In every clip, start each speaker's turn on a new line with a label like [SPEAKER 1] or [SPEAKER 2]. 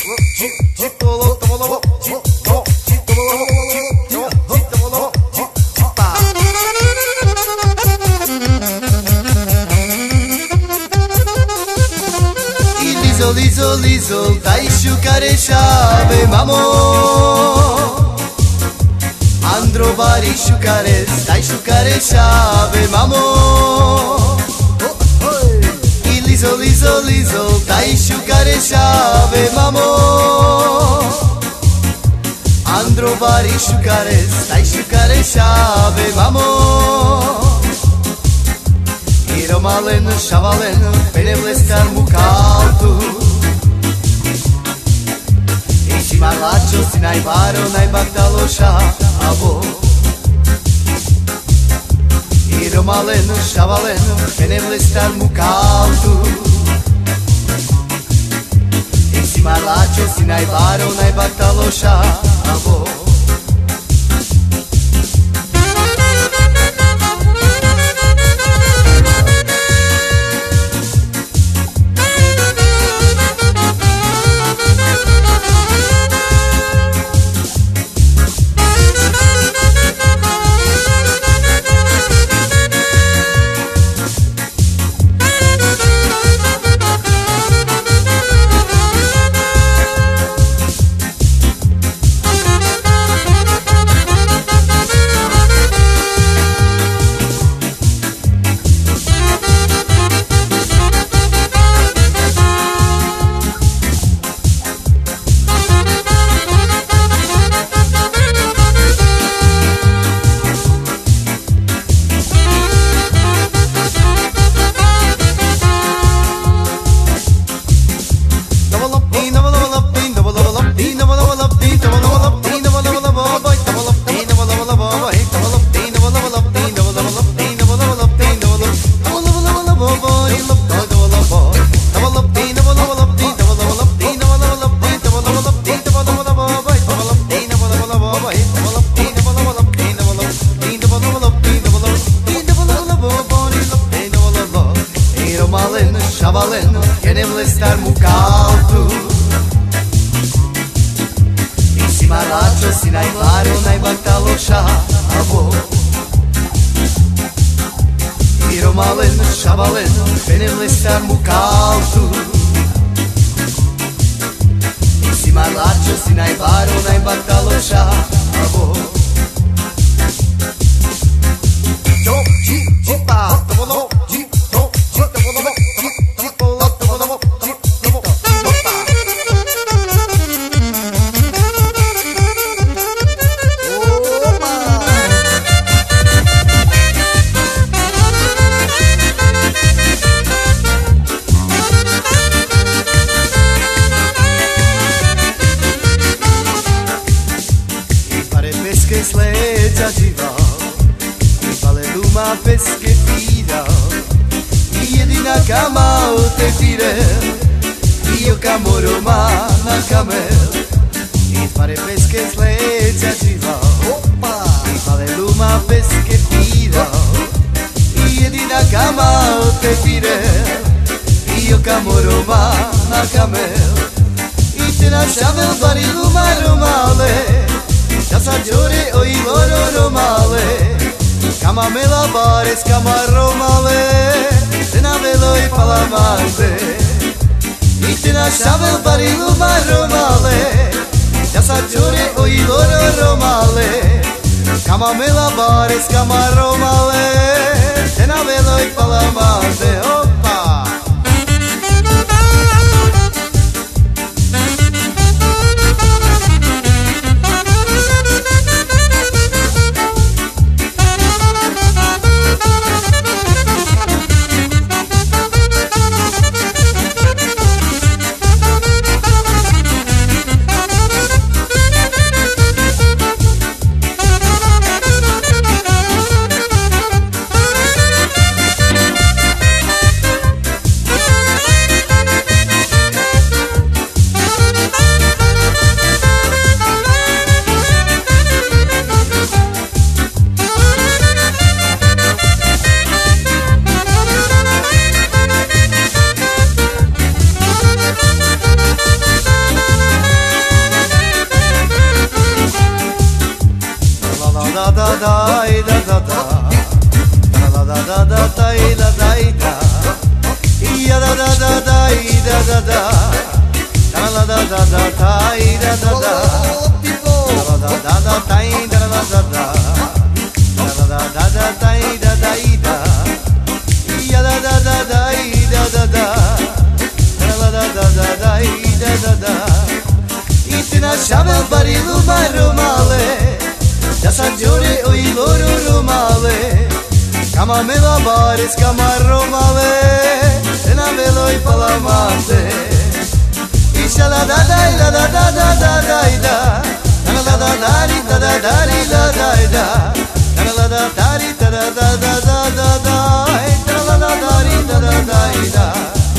[SPEAKER 1] Lizol, dai sciucare sciave, mamo. Andro vari sciucare, dai sciucare sciave, mamo. Lizol, dai sciucare sciave, mamo. Andro vari sciucare, dai sciucare sciave, mamo. Romalen, Shavalen, Penevlestar Mukautu. Ești malacho, sinai baro, nai bactalosha, abo. Romalen, Shavalen, Penevlestar Mukautu. Ești malacho, sinai baro, nai bactalosha, abo. Shavalen, Penevlestar Mukautu. Ești malacho, sinai baro, nai bactalosha, abo. Romalen, Shavalen, Penevlestar Mukautu. Ești malacho, sinai baro, nai bactalosha, abo. Sledja živa I pale luma peske tira I jedina kama o te tire I o kamoroma na kamel I pare peske sledja živa I pale luma peske tira I jedina kama o te tire I o kamoroma na kamel I te na shavel bari luma romale Giore o i loro romale Kama mela bares, kama romale Te na velo i palamante I te na shavel bari luma romale Giore o i loro romale Kama mela bares, kama romale Te na velo i palamante Opa! da da. Da da da da dai da da da da. Da da da da dai da dai da. Ya da da da dai da da da. Da da da da dai da da da. Itina shavel barilu maromale. Da sanjore oi loro romale. Kama me la bares kama romale. Ena veloi palamante. Isha la da da da da da da da da da. La da da da da da da da da da. La da da da da da da da da da da. La da da da da da da.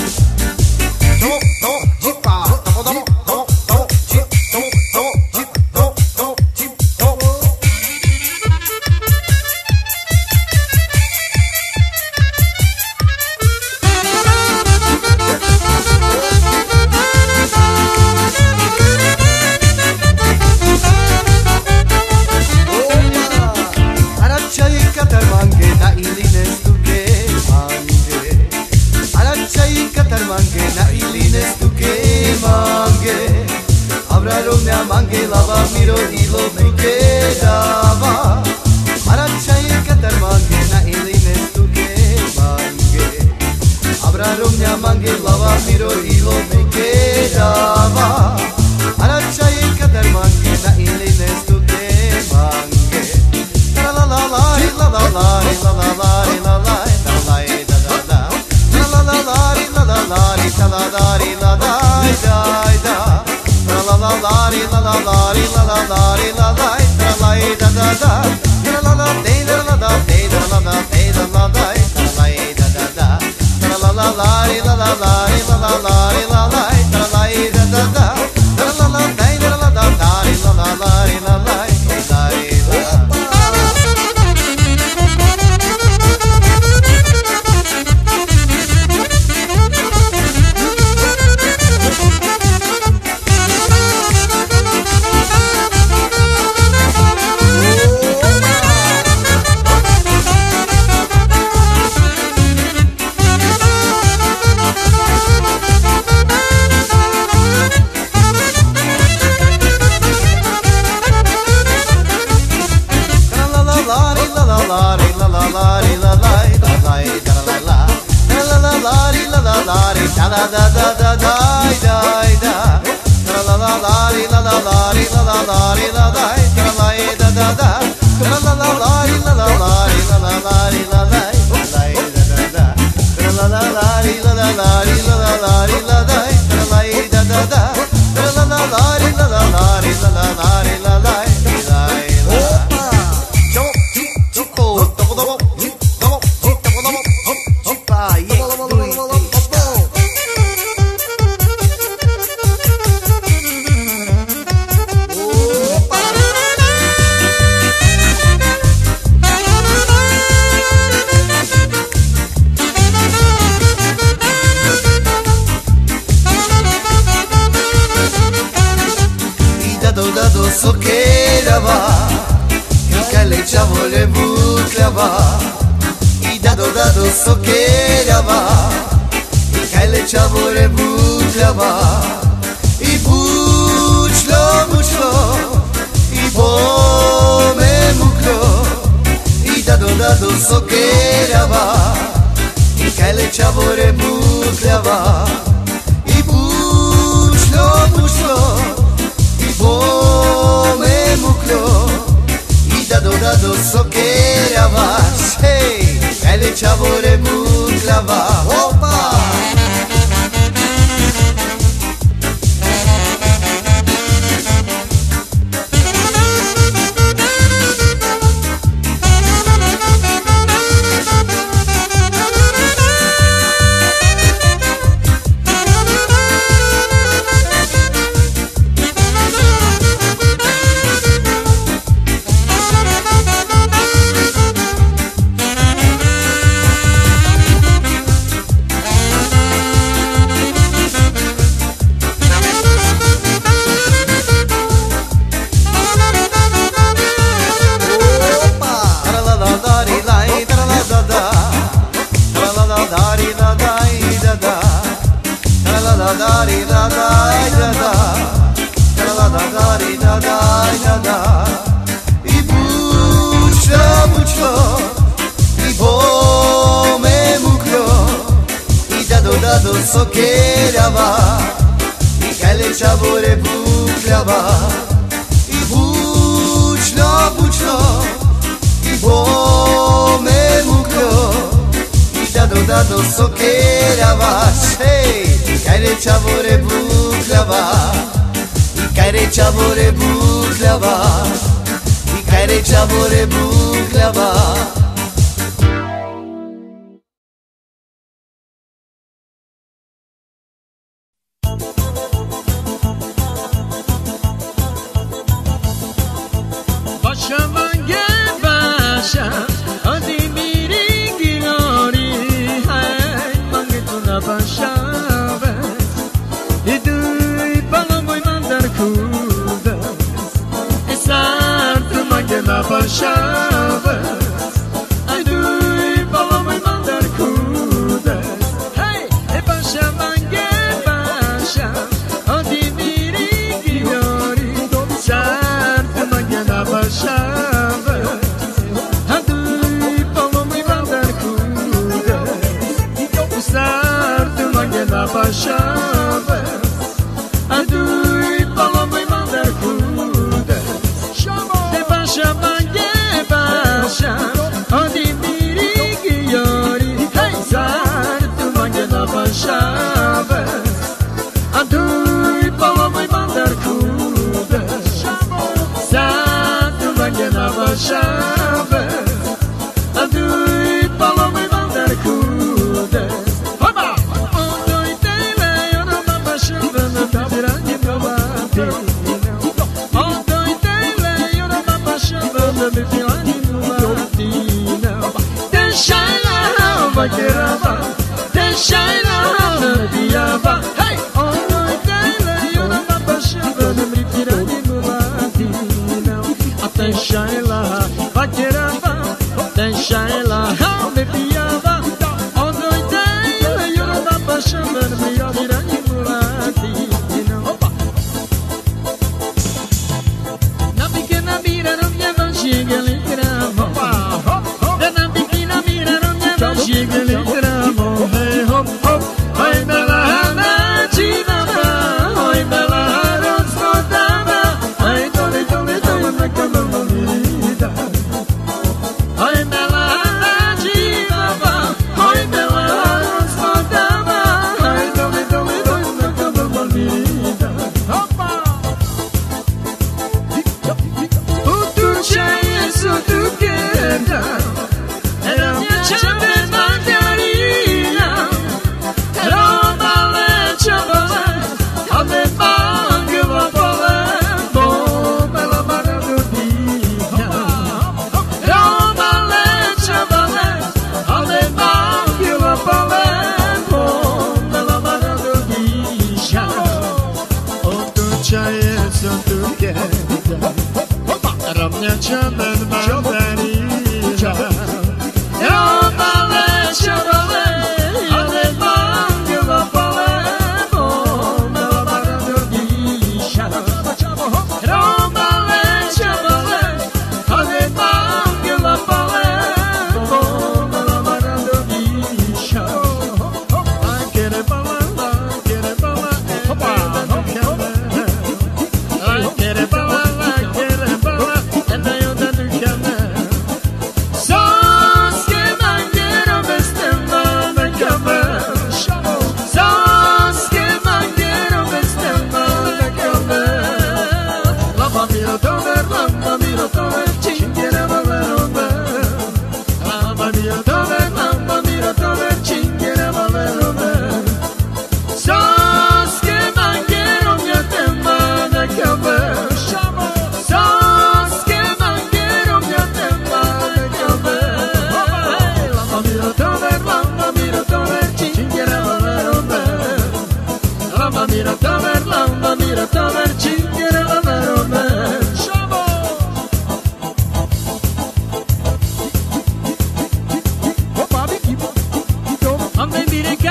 [SPEAKER 1] Mange lava miro ilo tuke dava. Arachai katar mange na ilines tuke mange. Abrarumnya mange lava miro ilo tuke dava. Arachai katar mange na ilines tuke mange. La la la la la la la la la la la la la da da da. La la la la la la la la la la da da. La la la la la la la la la la la la da da da. La la la de la la da de la la da de la la da da da da. La la la la la la la la la la la la da da da. La la la de la la da da la la la la la. Da da da da da da da. La la la la la la la la la la la da da da da. La la la la la la la la la la la da da da. La la la la la la la la la la da da da. La la la la la la la la la la. Chavole buklava I dado sokerava I kajle chavole buklava I mučlo I bome muklo I dado sokerava I kajle chavole buklava I mučlo I bome muklo Dado sokerava, hey, ele chavore buklava, opa! da da ri da da da. I bučno, bučno, i bome mukro, i dado sokerava, i kaleća vore bukljava. I bučno, bučno, i bome mukro, i dado sokerava. Hej, i kaleća vore bukljava, i kaleća vore bukljava, i kaleća vore bukljava.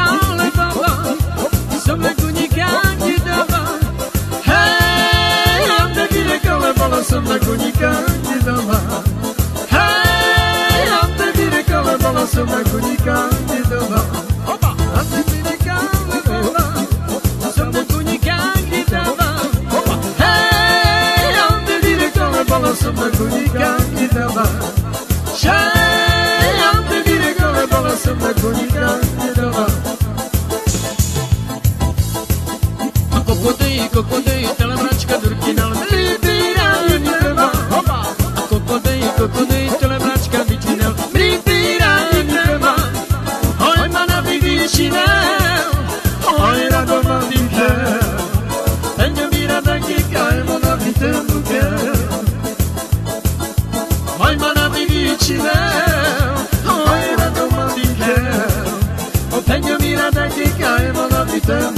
[SPEAKER 2] Some cocodei, cocodei, te lembrați că durchinal Miripirea inima Cocodei, cocodei, te lembrați că vicinel Miripirea inima Oi mana vicinel Oi radoma dinkel Tenho mirada que cai mana vicinel Oi mana vicinel Oi radoma dinkel Tenho mirada que cai mana vicinel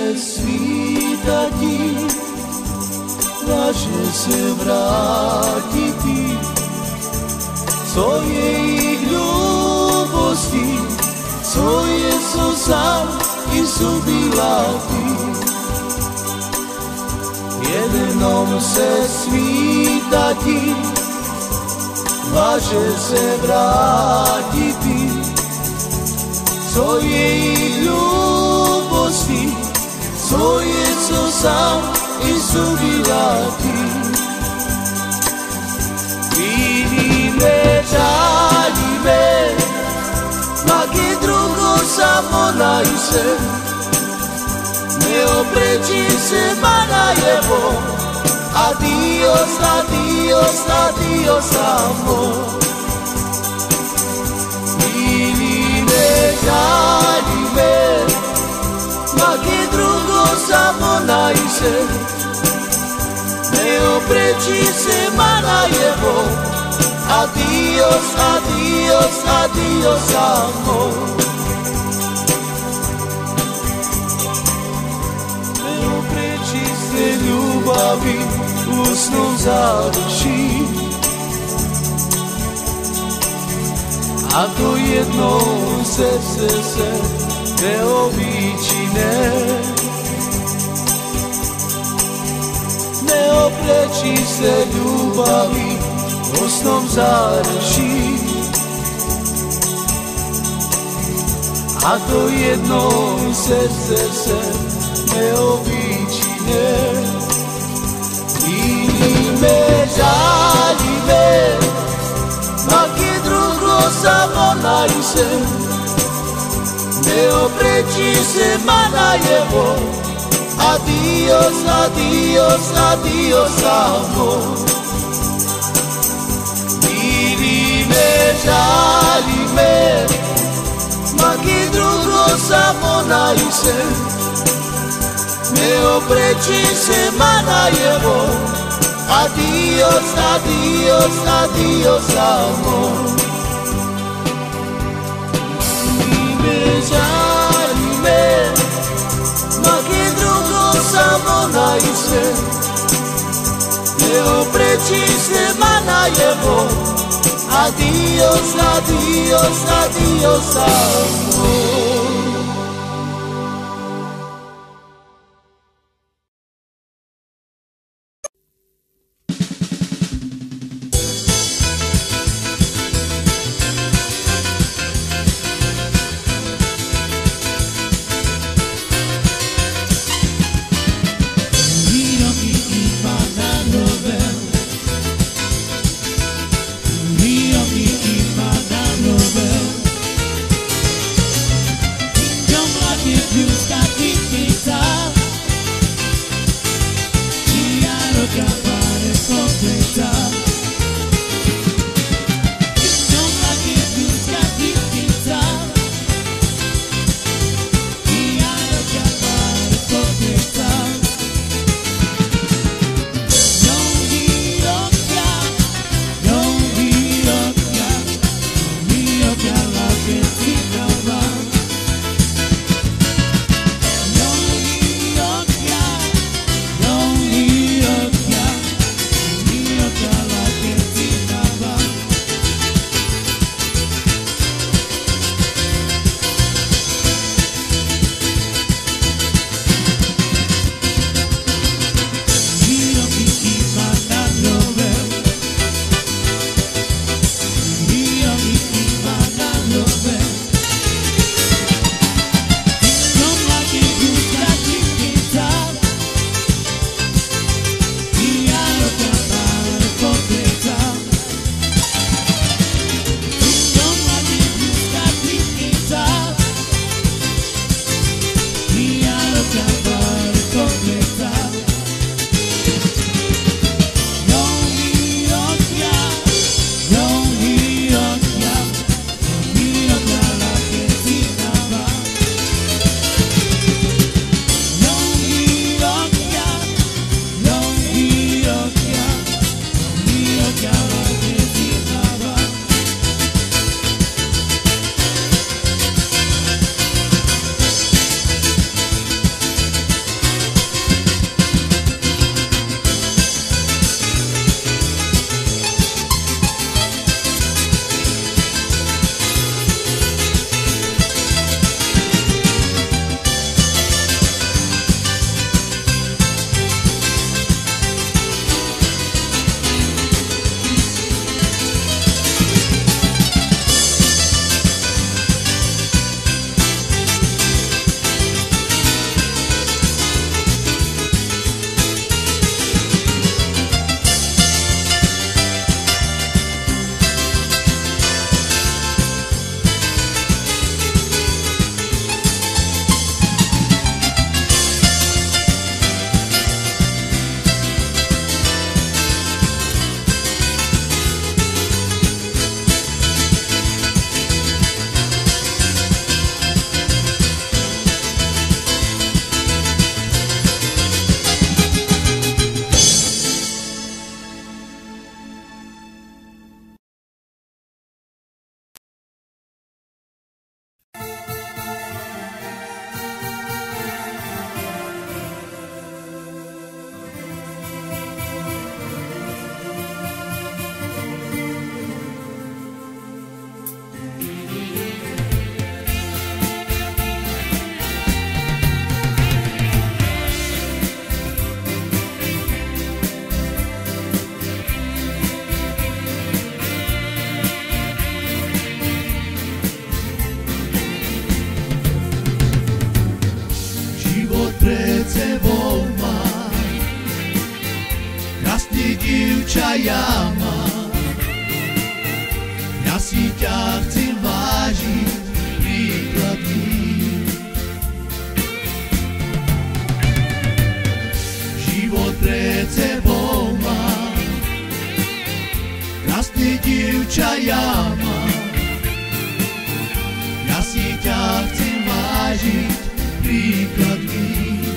[SPEAKER 1] svítati, vaše se vrátiti, co jejich ljubosti, co je so sám i subila ty. Jednom se svítati, vaše se vrátiti, co jejich ljubosti, co je so sám i subila ty. Vidíme, žálíme, maky drugo samo najse, neopreči se mana jebo, adios, adios, adios amor. Vidíme, žálíme, maky drugo samo najse, neopreči se mana jebo, adios, adios, adios amor. Neopreči se ljubavi usnom završi, a to jedno srdce se neobičine. Neopreči se ljubavi usnom završi, a to jedno srdce se neobičine. Vidíme, žálíme, maky drugo samo najse, neopreči se mana jebo, adios, adios, adios amor. Vidíme, žálíme, maky drugo samo najse, neopreči se mana jebo, adios, adios, adios amor. Vidíme, žálíme, maky drugo samo najse, neopreči se mana jebo, adios, adios, adios amor. Ja si ťa chcem vážiť, príklad tvý. Život pred sebou mám, krásne dievča ja mám. Ja si ťa chcem vážiť, príklad tvý.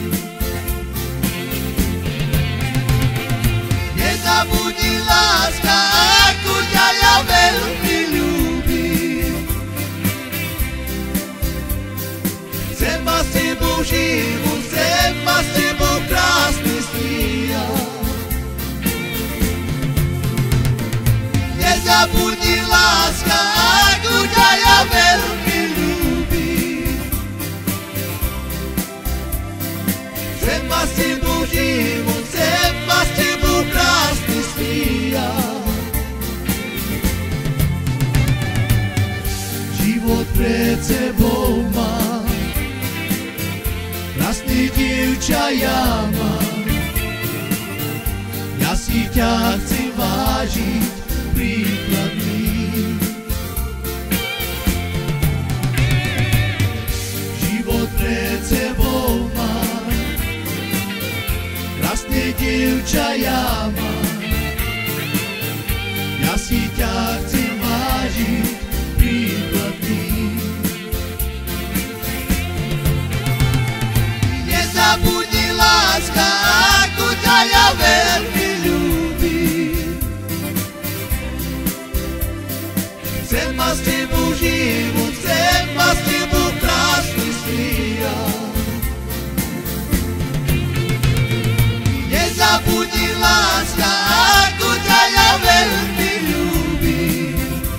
[SPEAKER 1] Nezabudni láska, ako ťa ja veľmi ľúbim. Chcem ma s tebou živú, chcem ma s tebou krásny sníjať. Nezabudni láska, ako ťa ja veľmi ľúbim. Chcem ma s tebou živú, chcem ma s tebou krásny sníjať. Život pred sebou mám, krásne dievča ja mám. Ja si ťa chcem vážiť, príklad tvý. Život pred sebou mám, krásne dievča ja mám. Ja si ťa chcem vážiť, príklad tvý. Nezabudni láska, ako ťa ja veľmi ľúbim. Chcem ma s tebou živú, chcem ma s tebou krásny sníjať. Nezabudni láska, ako ťa ja veľmi ľúbim.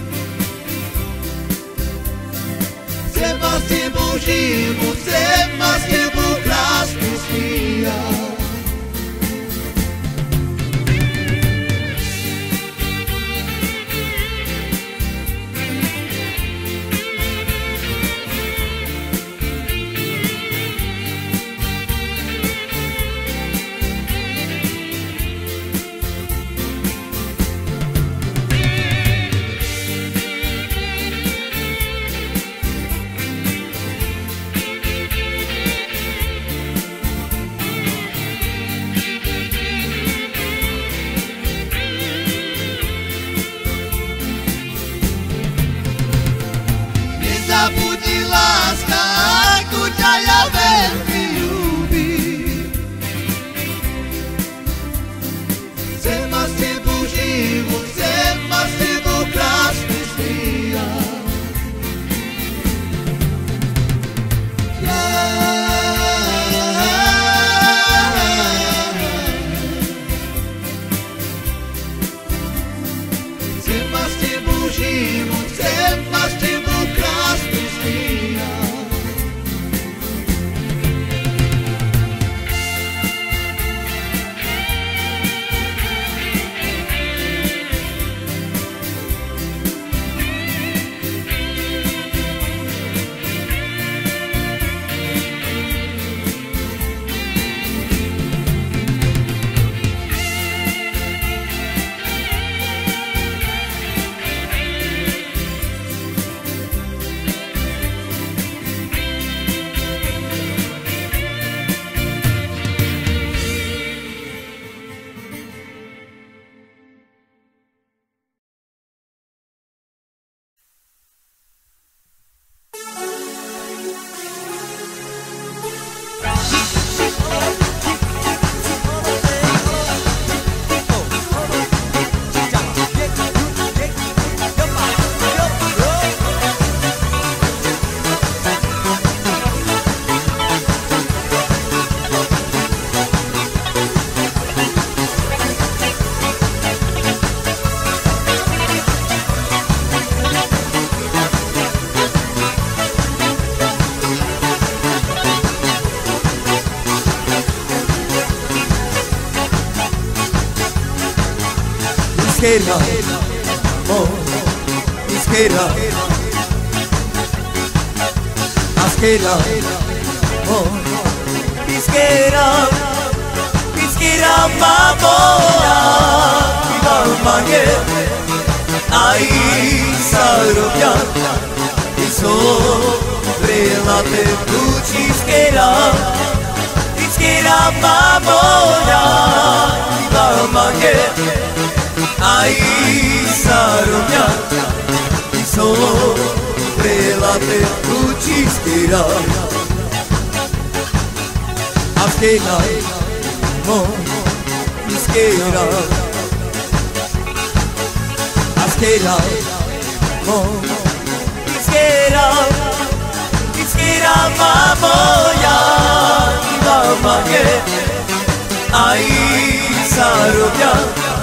[SPEAKER 1] Chcem ma s tebou živú, chcem ma s tebou krásny sníjať. Nezabudni láska, ako ťa ja veľmi ľúbim. Chcem ma s tebou živú, chcem ma s tebou krásny sníjať. Chcem ma s tebou živú, chcem ma s tebou krásny sníjať.
[SPEAKER 3] Izquierda, oh, izquierda, izquierda, oh, izquierda, izquierda, vamos, viva el mañana, Ahí sarobia y sobre la peluchisquera mamoya y la mangue. Ahí sarobia y sobre la peluchisquera Askera mo iskera Askera mo iskera Iskera mamoya ilamage Ahí sarobia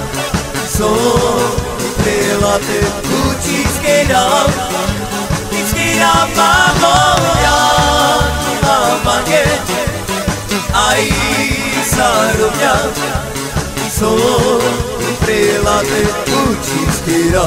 [SPEAKER 3] sobre la peluchisquera Iskera mamoya ilamage Ahí sarobia sobre la peluchisquera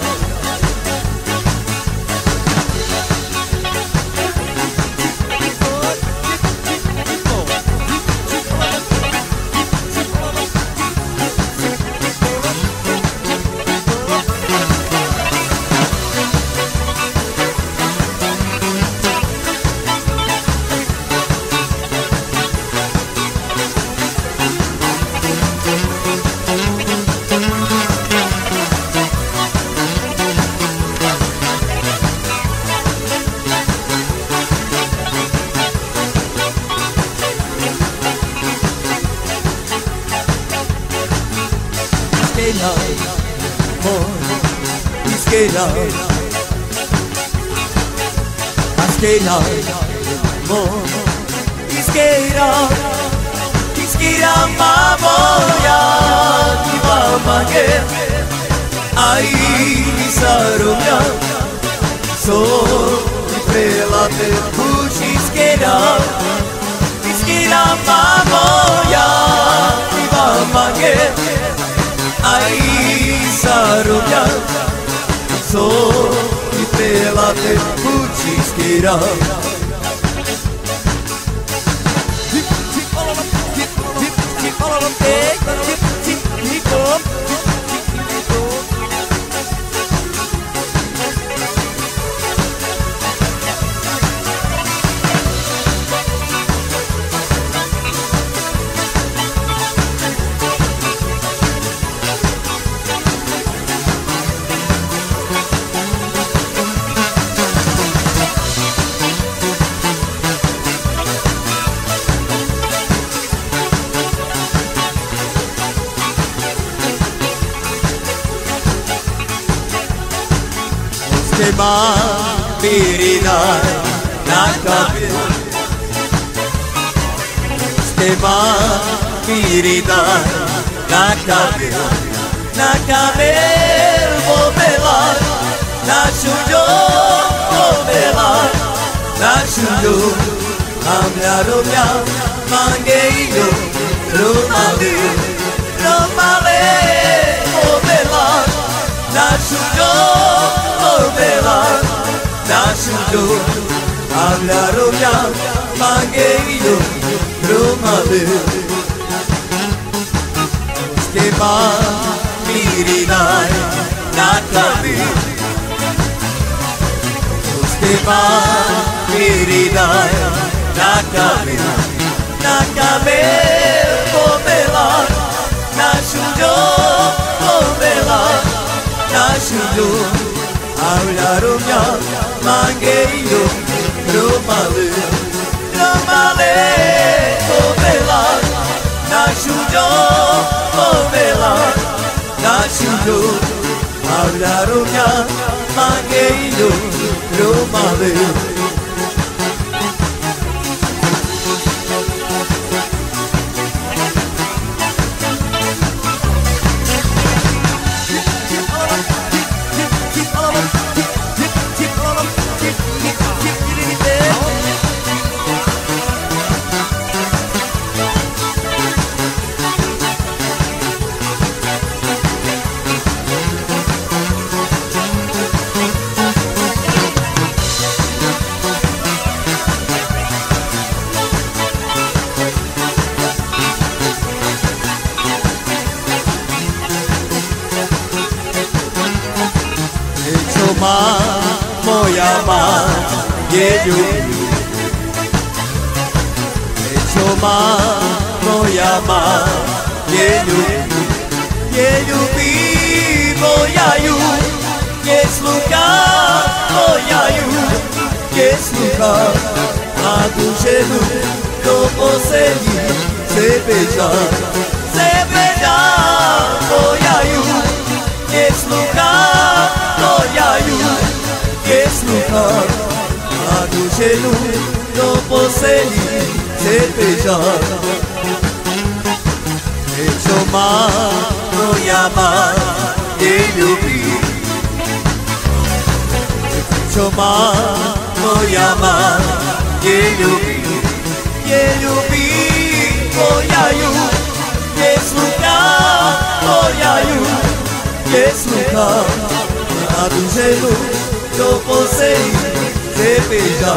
[SPEAKER 3] Askera Askera mo Iskera Iskera mamoya Ibamage Ahí sarobia sobre la peluchisquera Iskera mamoya Ibamage Ahí sarobia sobre la peluchisquera Tema pirina na cabelo Tema pirina na cabelo vou velar na chujo vou velar na chujo amlarobia mangueiro romale vou velar na chujo velar na chujo hablarobia mangueiro romale Tema pirina na cabelo Tema pirina na cabelo vou velar na chujo vou velar na chujo hablarobia mangueiro romale vou velar na chujo vou velar na chujo hablarobia mangueiro romale moja ma je ljubi. Moja ma je ljubi. Je ljubi moja ju. Je sluha moja ju. Je sluha na tu ženu do posljednji se beža moja ju. Je sluha moja ju. Je sluha na tu ženu do posljednji se beža. Moja ma je ljubi. Moja ma je ljubi. Je ljubi moja ju. Je sluha moja ju. Je sluha na tu ženu do posljednji se beža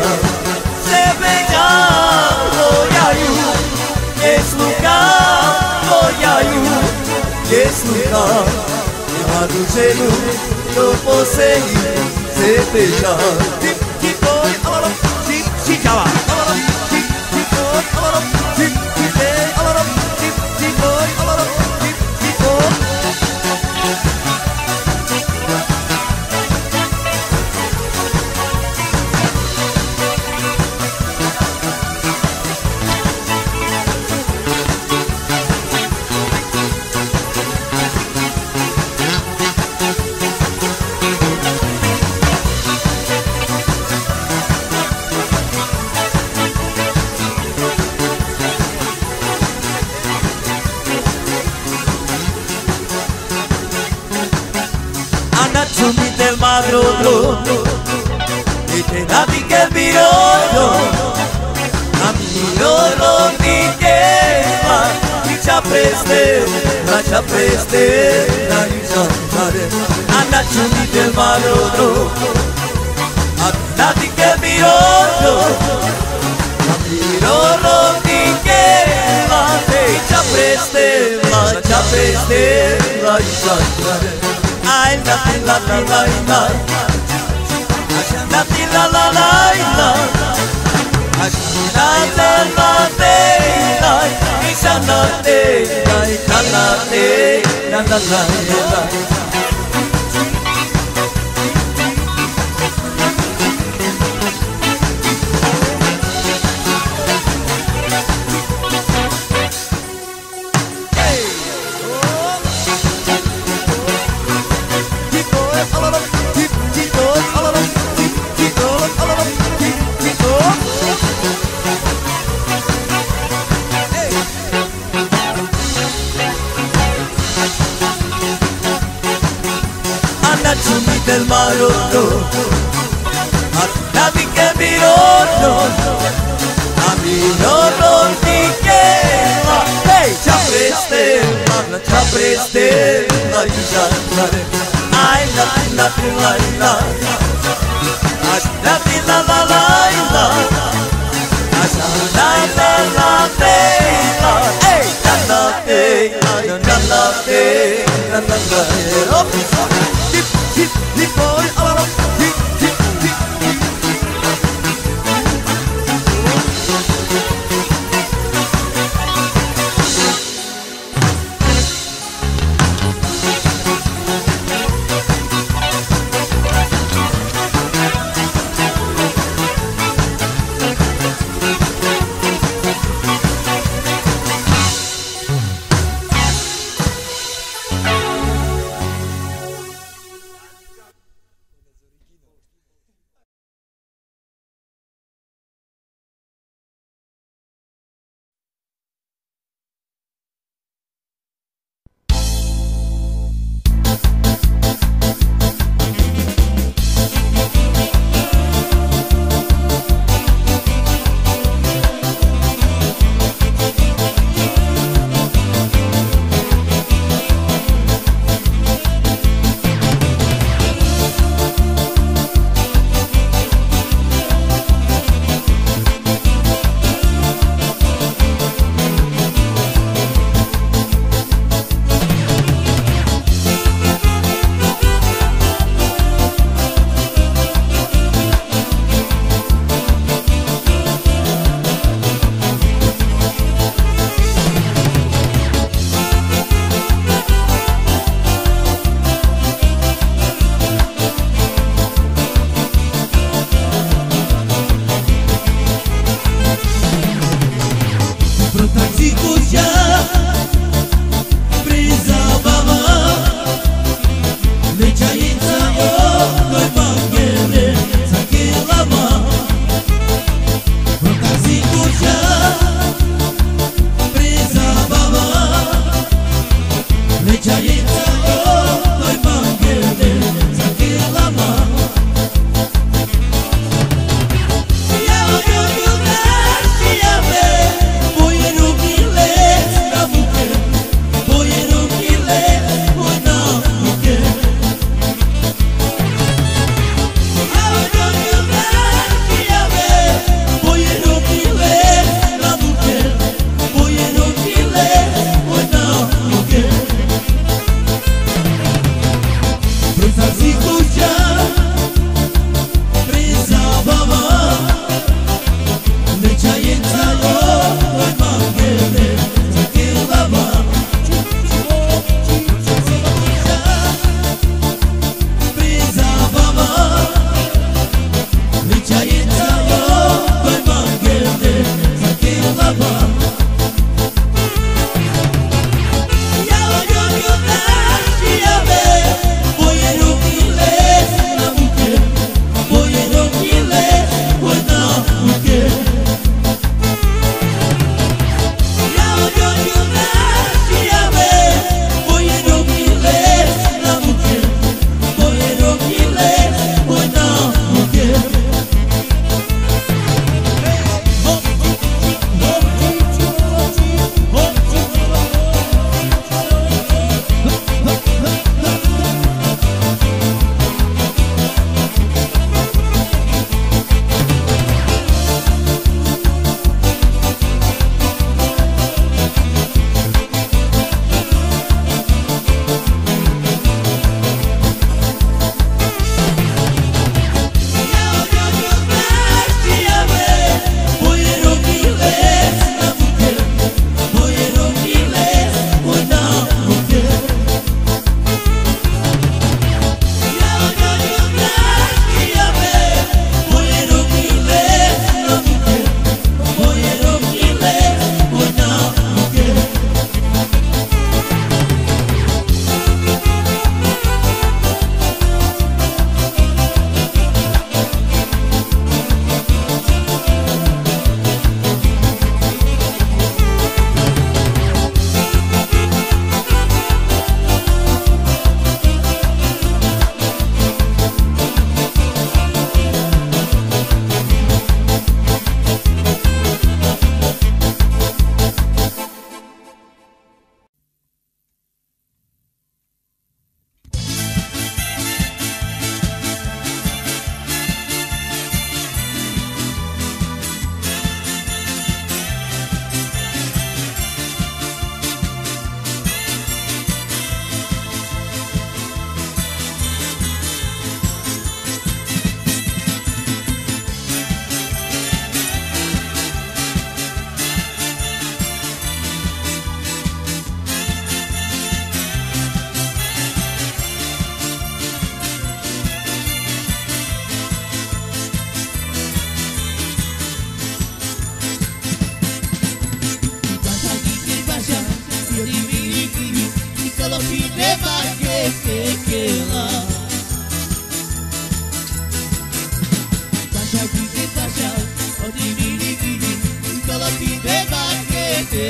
[SPEAKER 3] moja ju. Je sluha moja ju. Je sluha na tu ženu do posljednji se beža. Subite el madrodo y te da di que mirolo a mi loro di que va y cha preste la isare anda subite el madrodo a da di que mirolo a mi loro di que va y cha preste la isare. Ay, la la la la la, la la la la la, del maroto, a mi que mirono, a mi no ti que va, hey, cha preste la isare, ay la la la la, la la la la la, hey,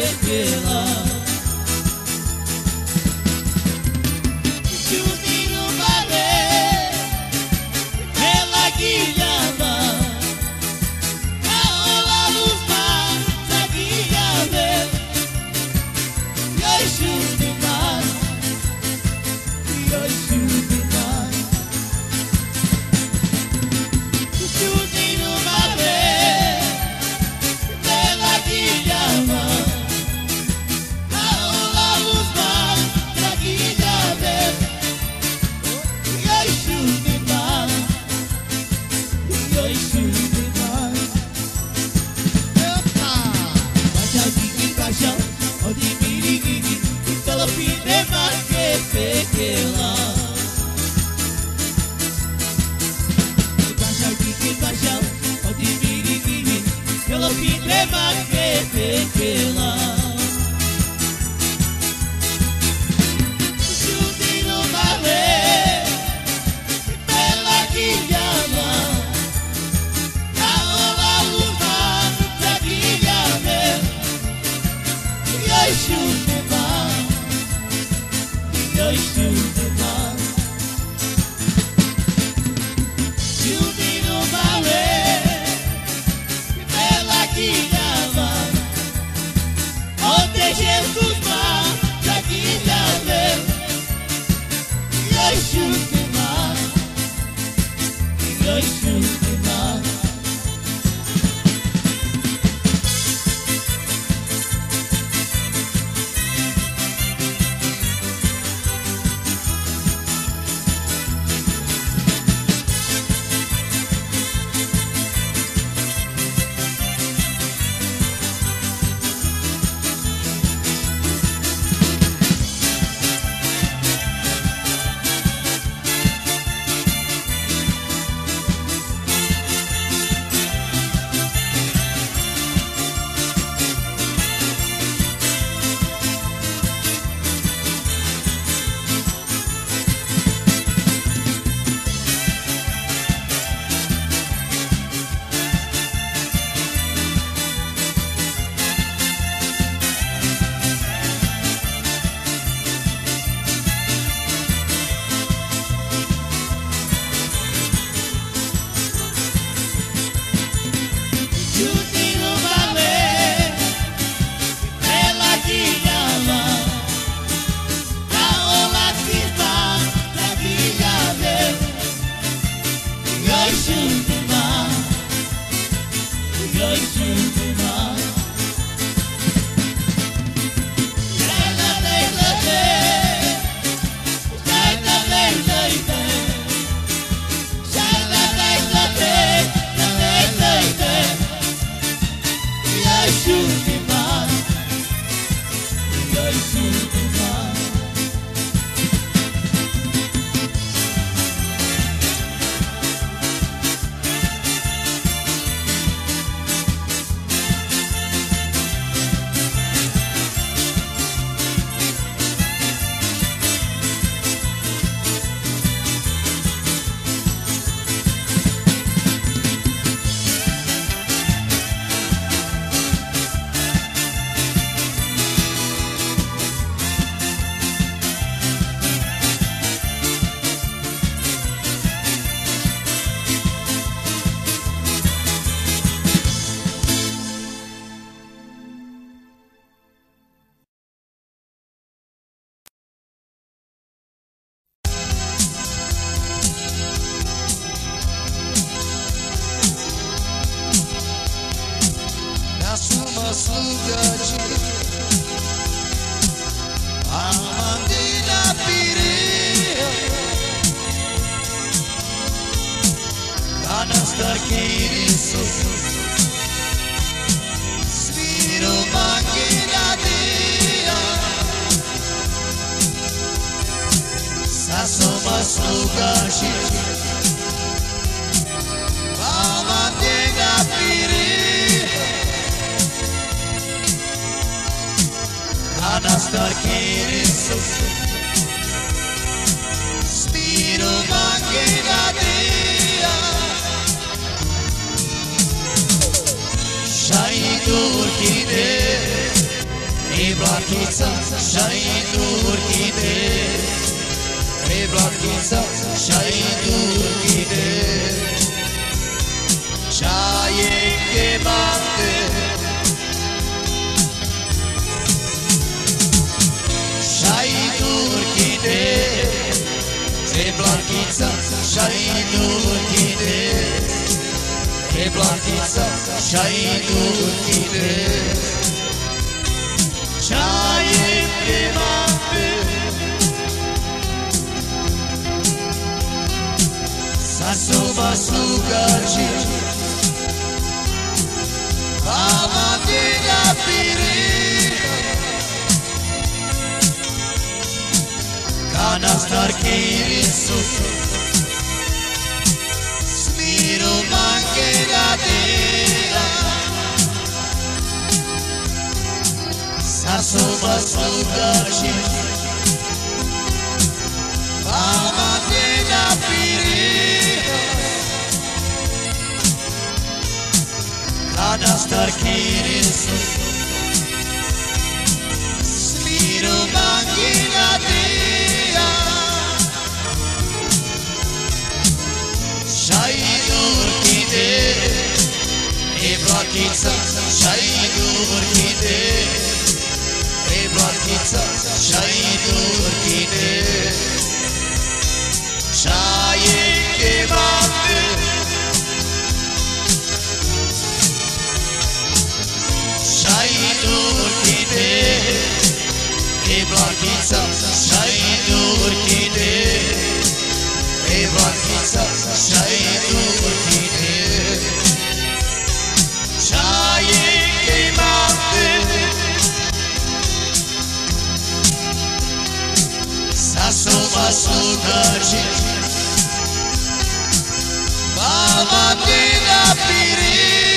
[SPEAKER 3] pekela. Juninho Balé, pela guilhama, a luz mais a guilhama, e oi Juninho, e oi Juninho, Juninho Balé, pela guilhama, a luz mais a guilhama, e oi Juninho, e oi Juninho. Baixão de baixão, onde miriguiri, pelo fim de mais que pequela. Baixão de baixão, onde miriguiri, pelo fim de mais que pequela. Juninho Balé, pela guilhama, a luz mais a guilhama, e oi Juninho, e oi Juninho. Juninho Balé, pela guilhama, onde Jesus mais a guilhama, e oi Juninho, e oi Juninho. Juninho Balé, pela guilhama, a latisma da guilhama, e oi Juninho, e oi Juninho. e blachisa shaidurkide e blachisa shaidurkide shaye kemate shaidurkide e blachisa shaidurkide e blachisa shaidurkide shaye kemate sasoba sugachi amadina piri kanastar kirisu smiro mangeradera sasoba sugachi amadina piri kanastar kirisu smiro mangeradera shaidurkide e blachisa shaidurkide e blachisa shaidurkide shaye kemate shaidurkide e blachisa shaidurkide e blachisa shaidurkide shaye kemate sasoba sugachi amadina piri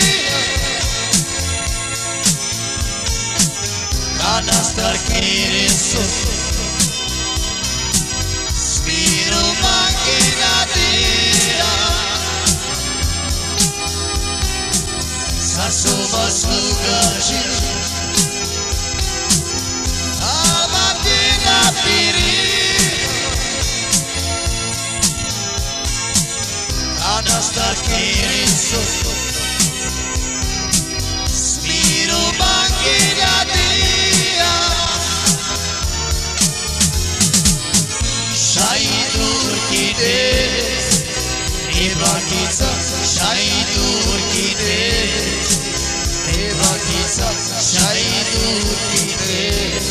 [SPEAKER 3] kanastar kirisu smiro mangeradera sasoba sugachi amadina piri kanastar kirisu smiro mangeradera shaidurkide e blachisa shaidurkide e blachisa shaidurkide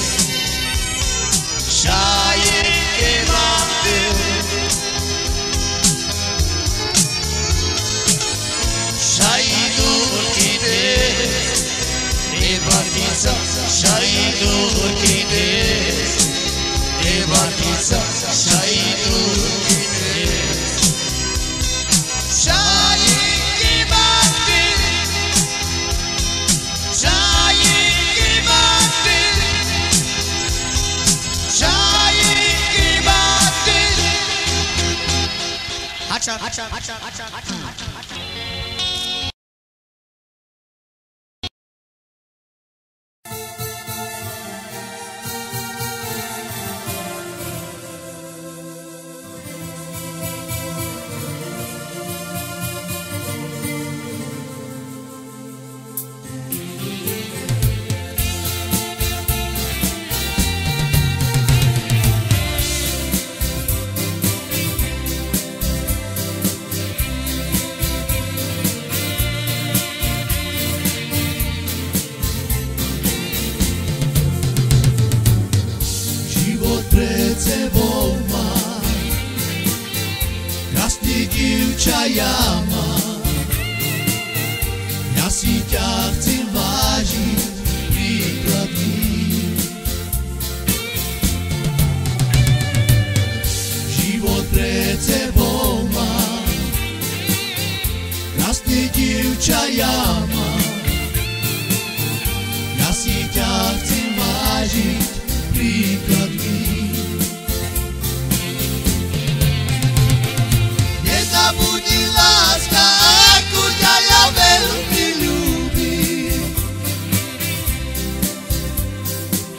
[SPEAKER 3] shaye kemate shaidurkide e blachisa shaidurkide e blachisa shaidurkide shaye kemate shaye kemate shaye kemate acha
[SPEAKER 1] Jama, ja si ťa chcem vážiť, príklad mý. Život pred sebou mám, krásne dievča ja mám. Ja si ťa chcem vážiť, príklad mý. Nezabudni láska, ako ťa ja veľmi ľúbim.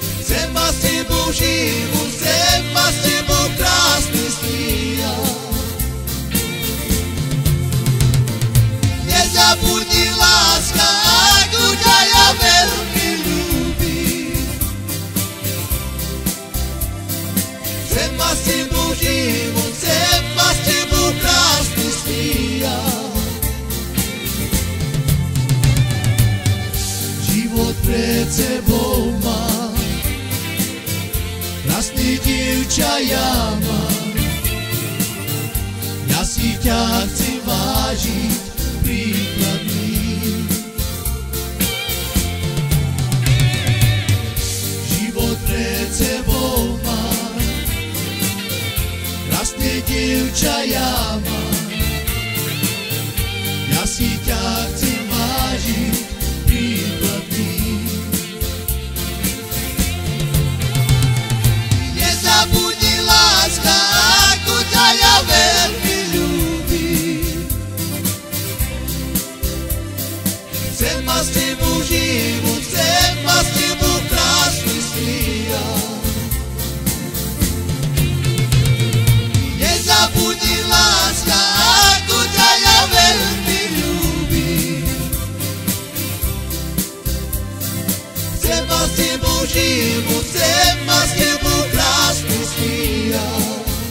[SPEAKER 1] žiť príkladný. Život pred sebou mám, krásne dievča ja mám, ja si ťa chcem vážiť príkladný. Nezabudni láska, ako ťa ja veľmi ľúbim. Chcem ma s tebou život, chcem ma s tebou krásny svíjať. Nezabudni láska, ako ťa ja veľmi ľúbim. Chcem ma s tebou život, chcem ma s tebou krásny svíjať.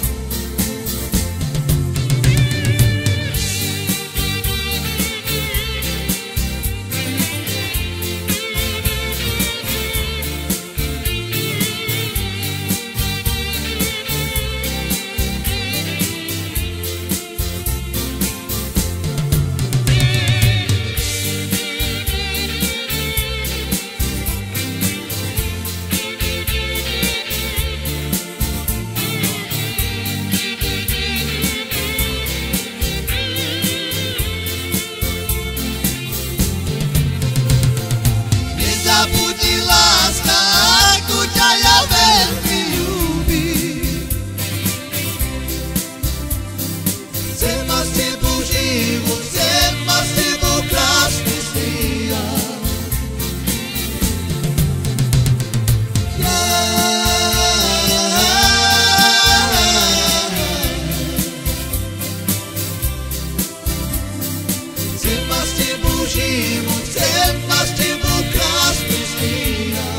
[SPEAKER 1] Nezabudni láska, ako ťa ja veľmi ľúbim. Chcem ma s tebou život, chcem ma s tebou krásny svíjať. Chcem ma s tebou život, chcem ma s tebou krásny svíjať.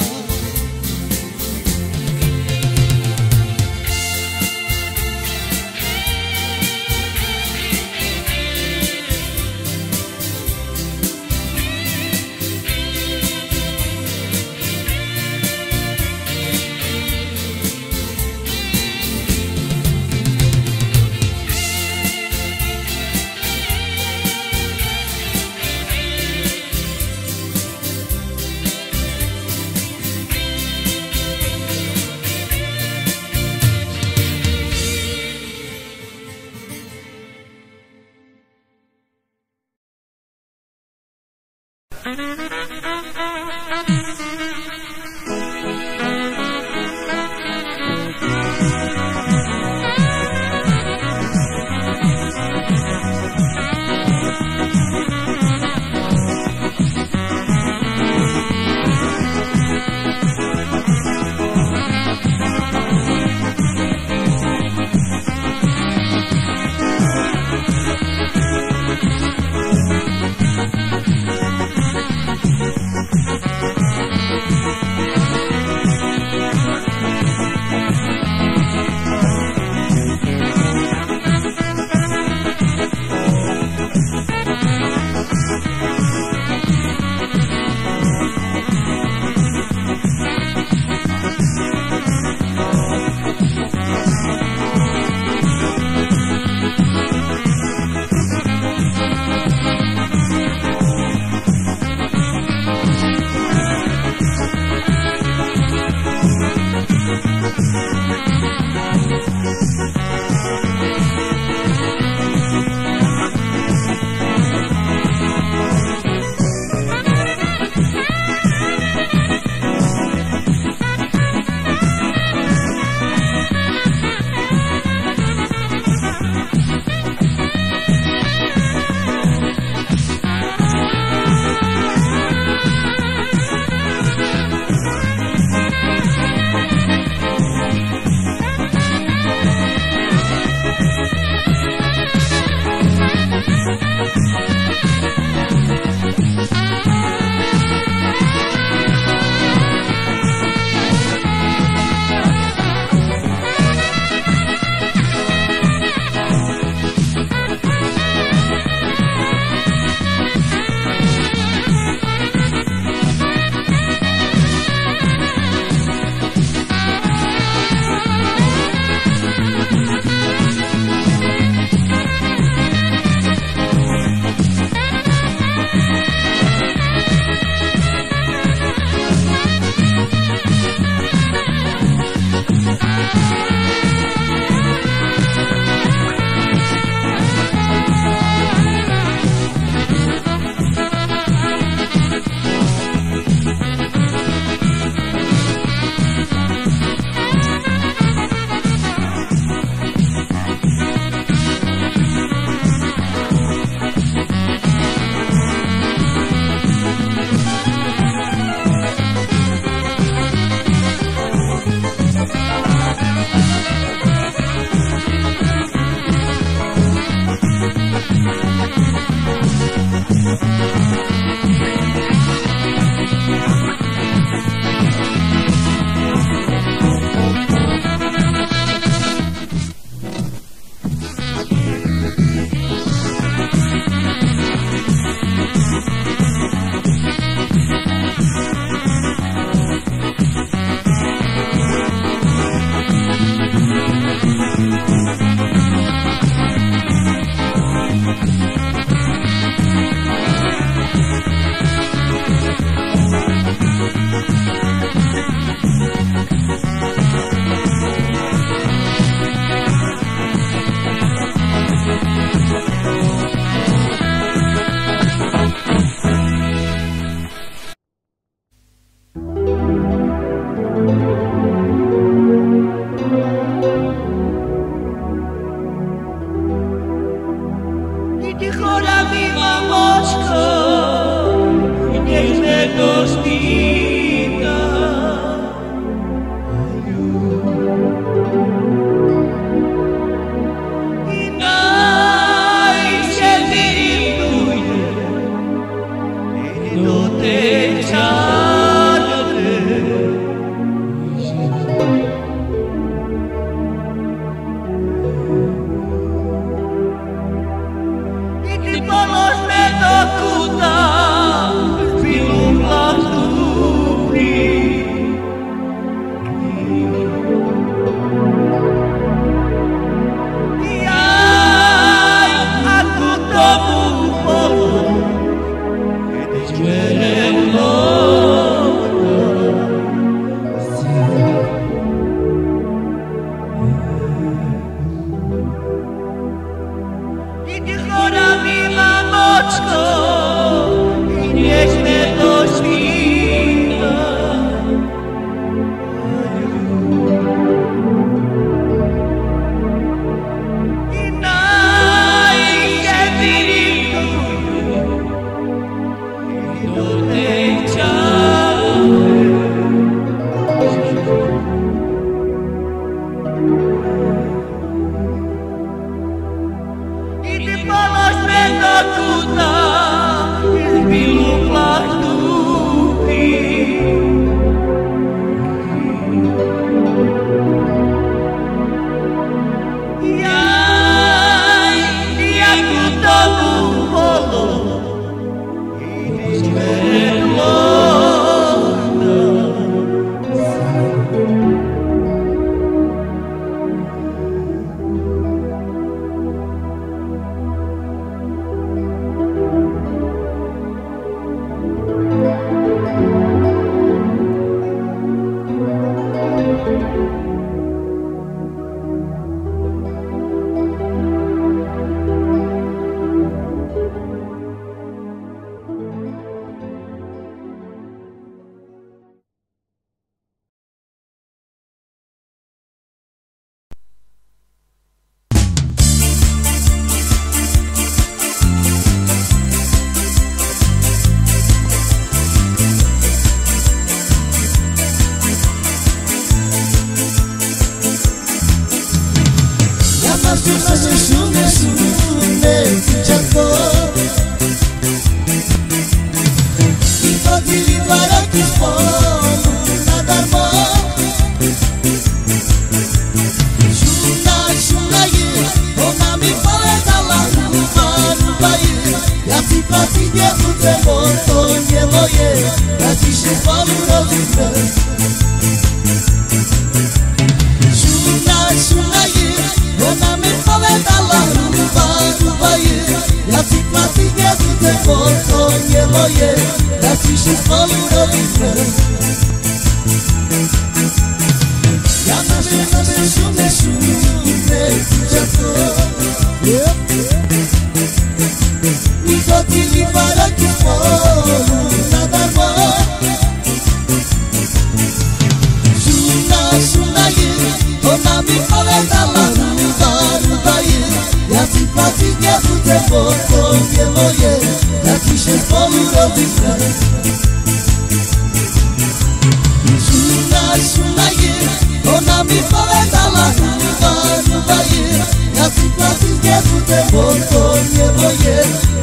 [SPEAKER 3] Yeah.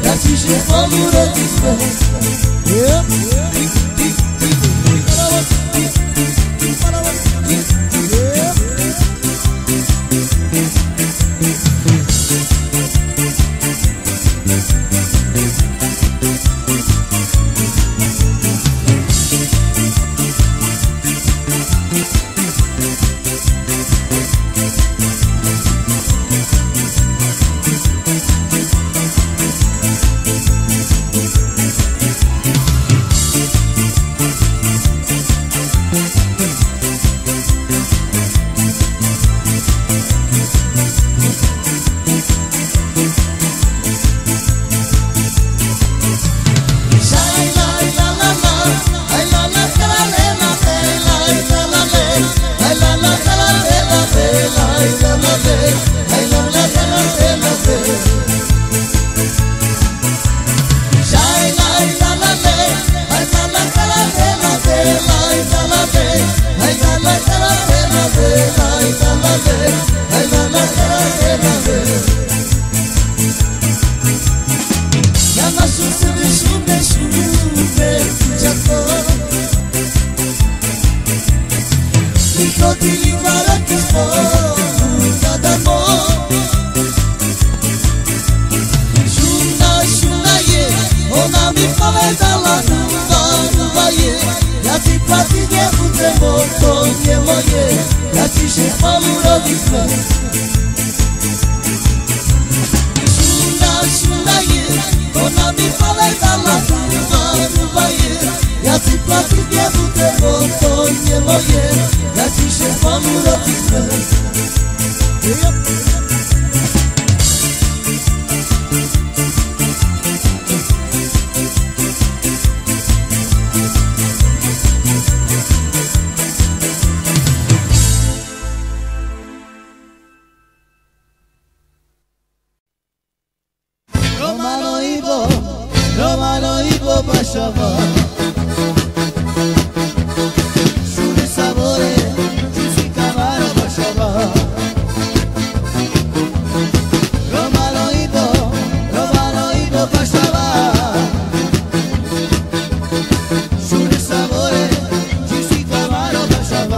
[SPEAKER 1] se ne shume shume Kuchako Nikoti libara kispo Kadamo Shuna shuna ye Ona mi fale dala nuba ye Yati plati nie budzę bo to nie moje Ja ci się palu robię Shuna ye Ona mi fale dala nuba ye Ja ci plati nie budzę bo to nie moje Ja ci się palu robię Romano Ibo Bashava Suri Sabore Giusi Camaro Bashava Romano Ibo Bashava Suri Sabore Giusi Camaro Bashava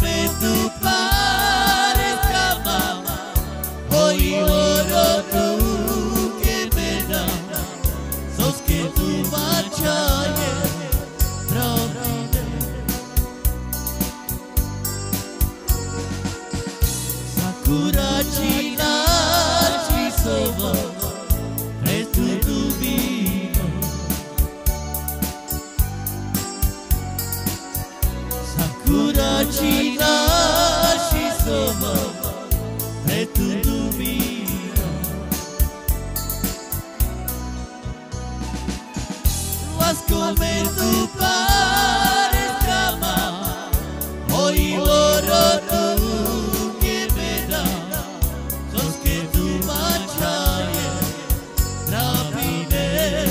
[SPEAKER 3] come tu parezca mamá, hoy oro tú que me das, sos que tu marchaje trovine. Sakura chinachi soba, preto do vino. Sakura chinachi soba, preto do vino. Vas come tu parezca mamá, hoy oro tú que me das, sos que tu marchaje trovine.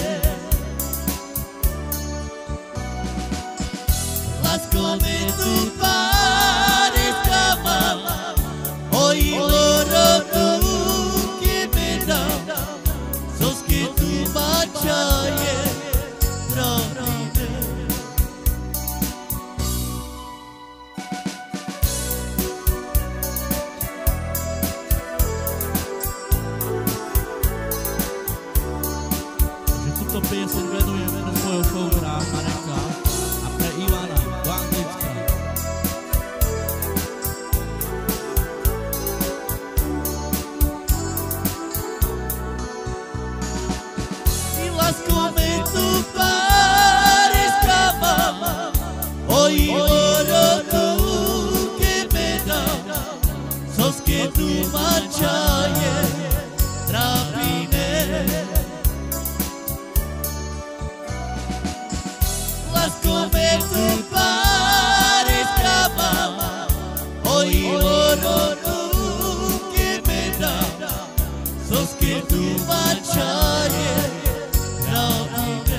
[SPEAKER 3] Vas come tu parezca mamá, hoy oro tú que me das, sos que tu marchaje trovine.
[SPEAKER 2] Že túto pieseň venujeme do svojho šoufra Mareka a pre Ivana do Anglicka.
[SPEAKER 3] Y vas come tu parezca mamá, hoy oro tú que me das, sos que tu marchaje trovine. Vas come tu parezca mamá, hoy oro tú que me das, sos que tu marchaje trovine.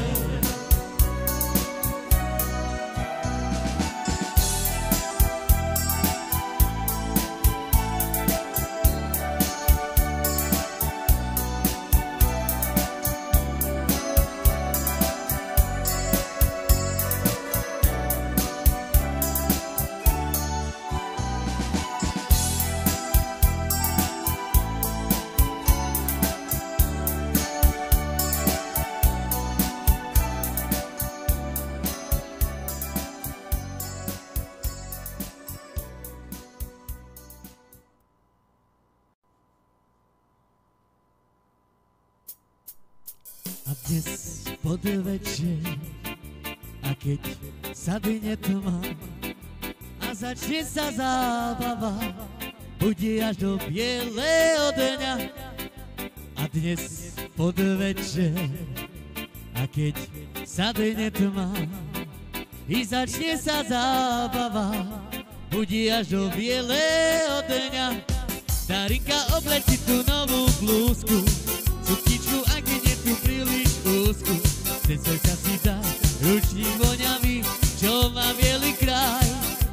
[SPEAKER 4] A dnes podvečer, a keď sadne tma a začne sa zábava, bude až do bieleho dňa. A dnes podvečer, a keď sadne tma i začne sa zábava, bude až do bieleho dňa. Darinka, obleci tú novú blúzku, sukničku, ak je tu príliš úzku, cez svojka si daj ručník voňavý, čo má bielý kraj.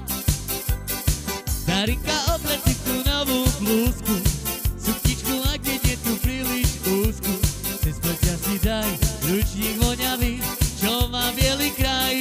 [SPEAKER 4] Darinka, obleci tú novú blúzku, sukničku, ak je tu príliš úzku, cez svojka si daj ručník voňavý, čo má bielý kraj.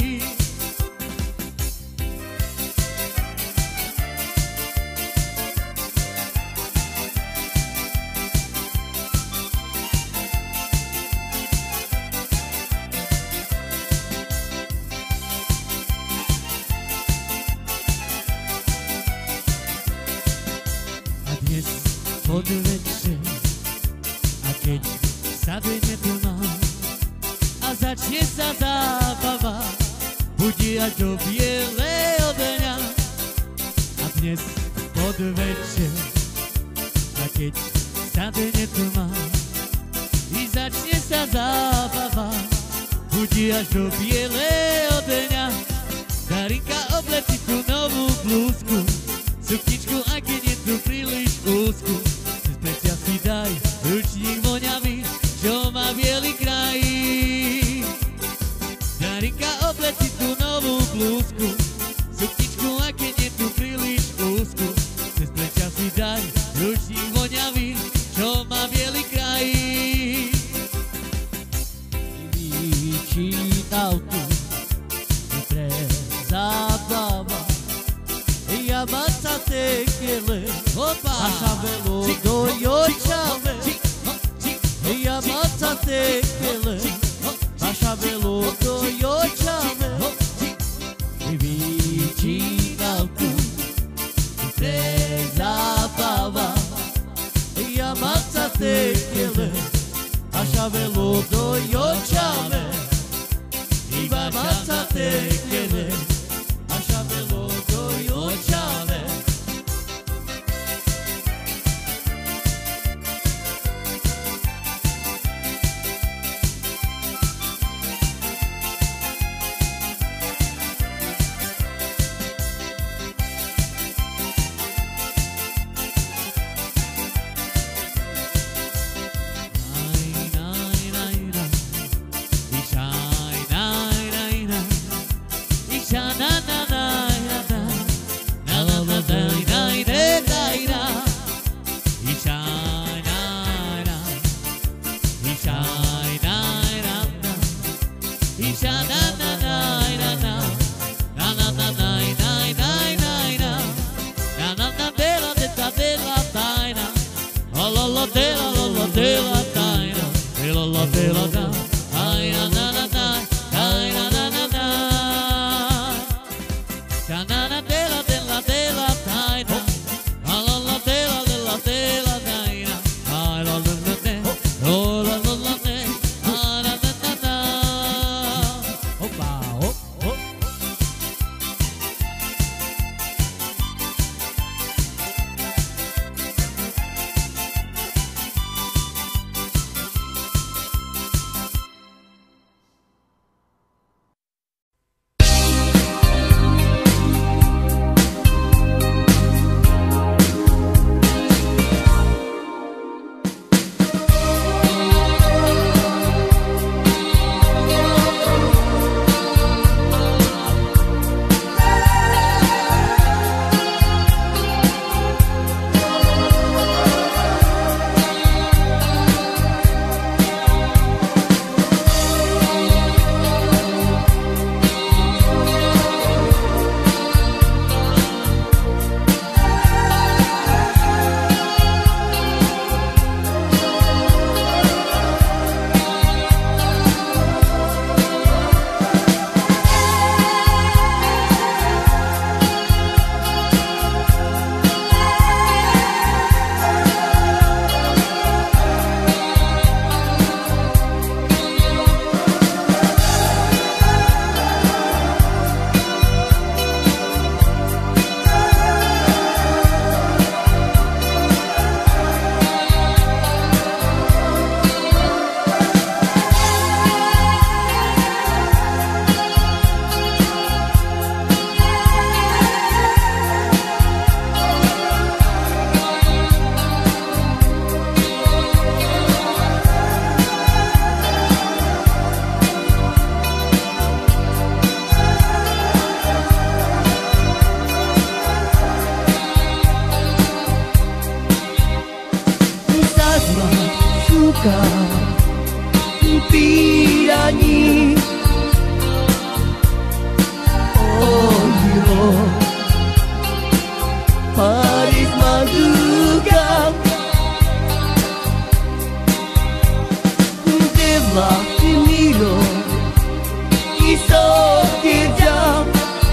[SPEAKER 4] Podvečer, a keď sadne tma a začne sa zábava, bude až do bieleho dňa. A dnes podvečer, a keď sadne tma i začne sa zábava, bude až do bieleho dňa. Darinka, obleci tú novú blúzku, sukničku, ak je tu príliš úzku, cez plecia si daj ručník voňavý, čo má bielý kraj. Darinka, obleci tú novú blúzku, sukničku, ak je tu príliš úzku, cez plecia si daj ručník voňavý, čo má bielý kraj. Vyčítal tu, pre zábava,
[SPEAKER 3] tekele
[SPEAKER 4] Opa!
[SPEAKER 3] Așa velo doioceame Ia mața tekele Așa velo doioceame Vicina tu Treza baba Ia mața tekele Așa velo doioceame Ia mața tekele Așa velo doioceame
[SPEAKER 1] Pirani Oh hero Paris Maduga Deva Miro Iso Kijam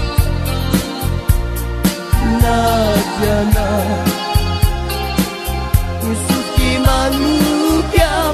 [SPEAKER 1] Najana Suki Manukiam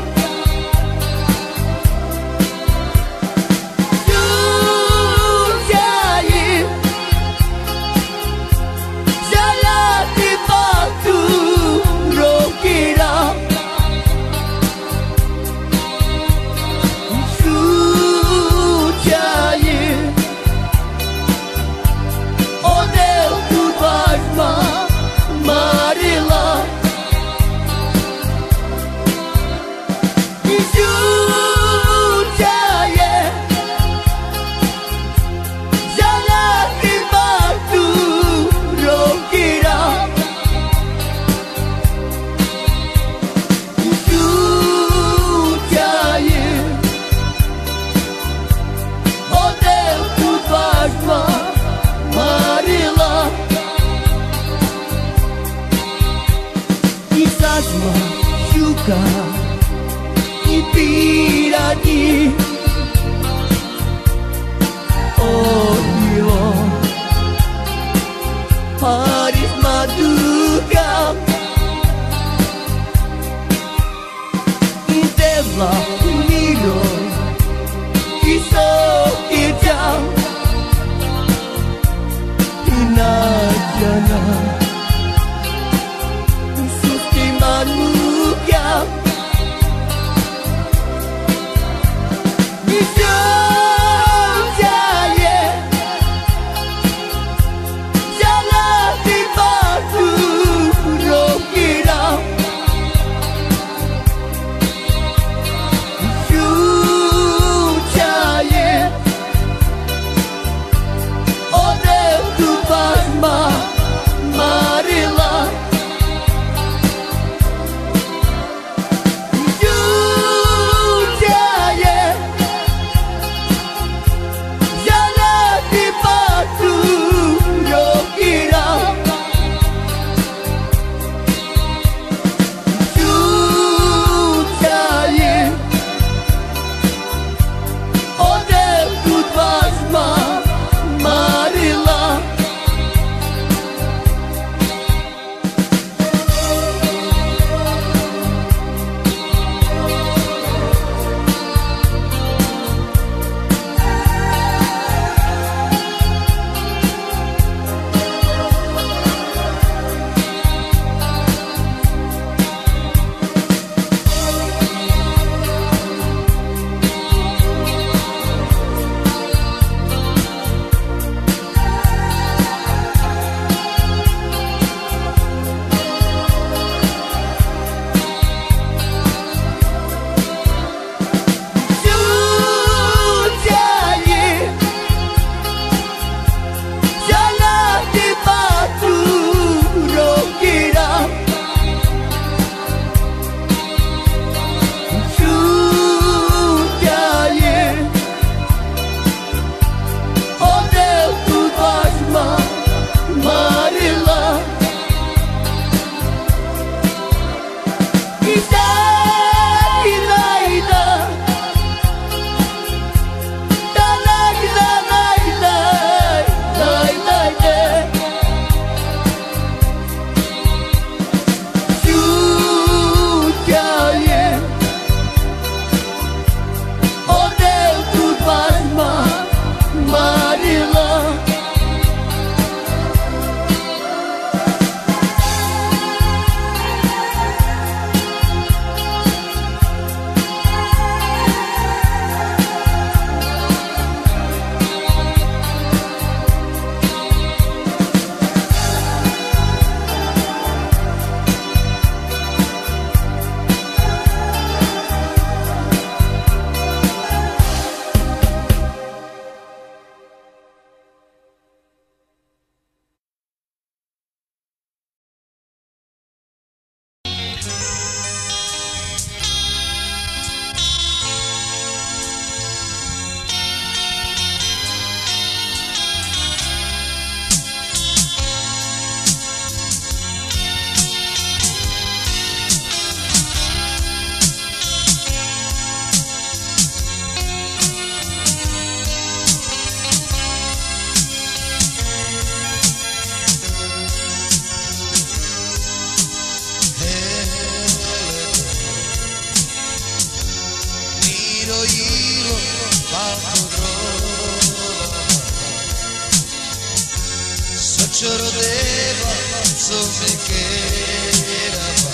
[SPEAKER 1] ci rodeva sopra che era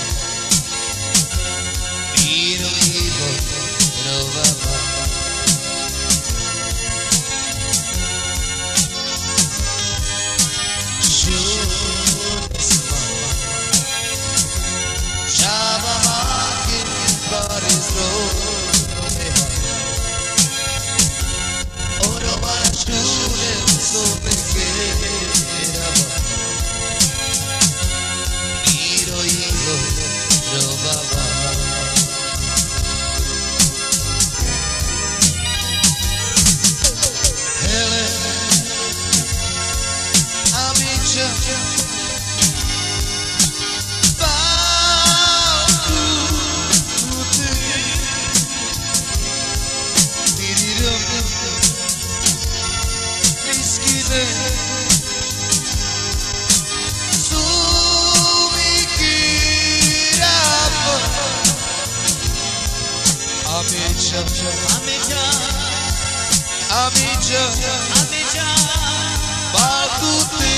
[SPEAKER 1] io trovava Java market Paris ora para sciure so perché io trovava amica Amica, va tutti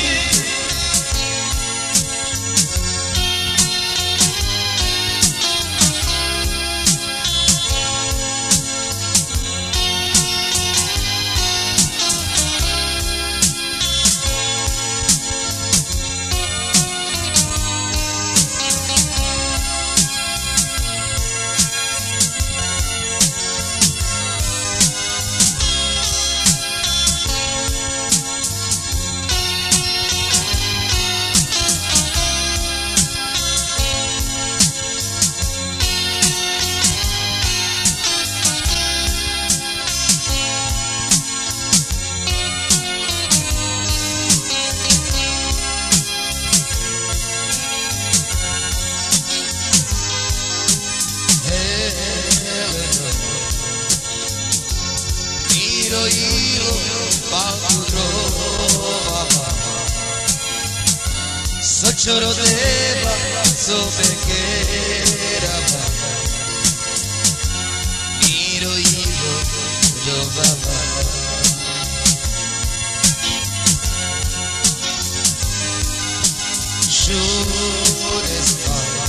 [SPEAKER 1] io quando trovava so ci rodeva so perché era io trovava sciure spalla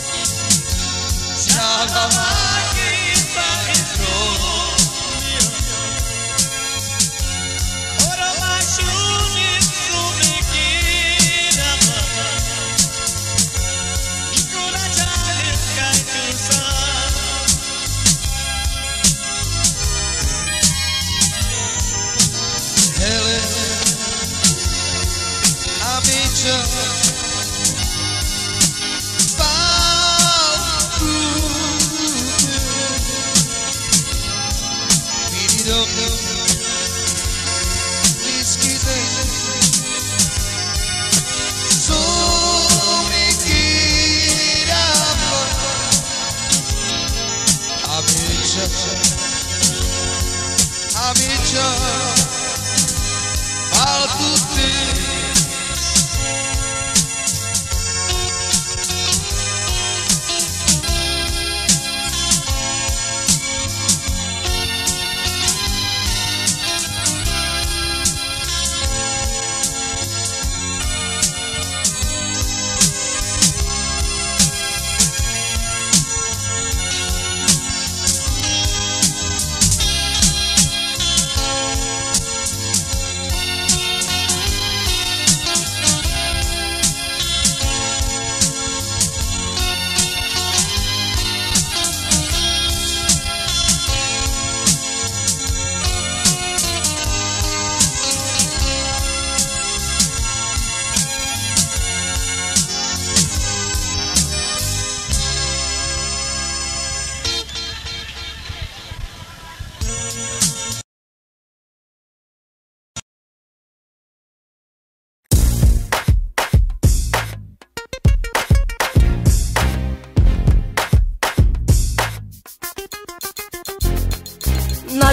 [SPEAKER 1] Java market Paris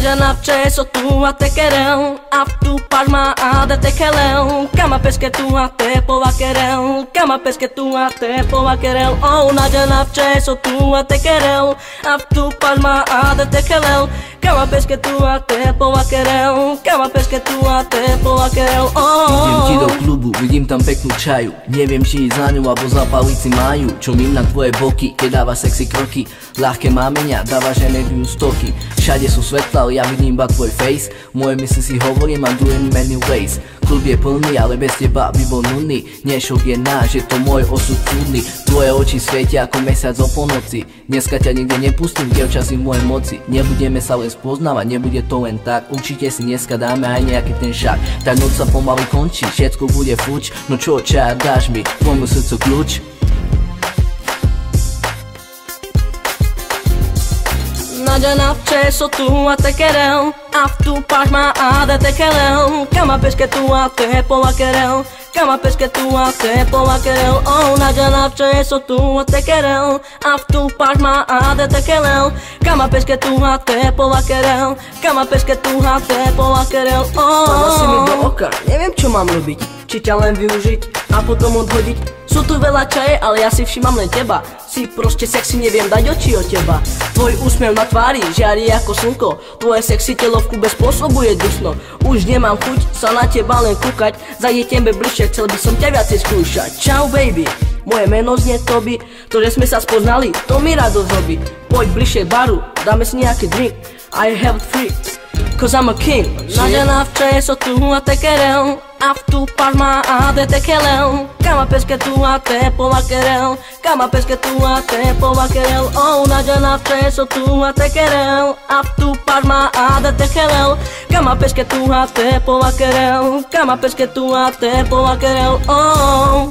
[SPEAKER 5] Nađena v česo tu a te quereu, a tu palma a de te queleu, cama pesque tu a te pova quereu, cama pesque tu a te pova quereu. Oh, nađena v česo tu a te quereu, a tu palma a de te queleu, cama pesque tu a te pova quereu, cama pesque tu a te pova quereu.
[SPEAKER 6] Idem ti do klubu, vidím tam peknú čaju, neviem či ísť na ňu alebo zapaliť si majú. Čumím na tvoje boky, keď dáva sexy kroky, ľahké mámenia, dávaš energiu stoky. Všade sú svetla, ale ja vidím iba tvoj face, moje mysli si hovorím a doing many ways. Klub je plný, ale bez teba by bol nudný, dnešok je náš, je to môj osud čudný. Tvoje oči svietia ako mesiac o polnoci, dneska ťa nikde nepustím, dievča si v mojej moci. Nebudeme sa len spoznávať, nebude to len tak, určite si dneska dáme aj nejaký ten šak. Tak noc sa pomaly končí, všetko bude fuč, no čo dáš mi, tvojmu srdcu kľúč?
[SPEAKER 5] Nađena v česo tu a te quereu, a tu palma a de te queleu, cama pesque tu a te pova quereu, cama pesque tu a te pova quereu. Oh, nađena v česo tu a te quereu, a tu palma a de te queleu, cama pesque tu a te pova quereu, cama pesque tu a te pova quereu.
[SPEAKER 7] Spadla si mi do oka, neviem čo mám robiť, či ťa len využiť a potom odhodiť. Sú tu veľa čaje, ale ja si všímam len teba. Si proste sexy, neviem dať oči od teba. Tvoj úsmev na tvári žiari ako slnko, tvoje sexy telo v kube spôsobuje dusno. Už nemám chuť sa na teba len kúkať, zajde tebe bližšie, chcel by som ťa viacej skúšať. Čau baby, moje meno znie Toby, to že sme sa spoznali, to mi radosť robí. Poď bližšie baru, dáme si nejaký drink, I have it free, cause I'm a king.
[SPEAKER 5] Nađena v česo tu a te quereu, a tu palma a de te queleu, cama pesque tu a te pova quereu, cama pesque tu a te pova quereu. Oh, nađena v česo tu a te quereu, a tu palma a de te queleu, cama pesque tu a te pova quereu, cama pesque tu a te pova quereu. Oh.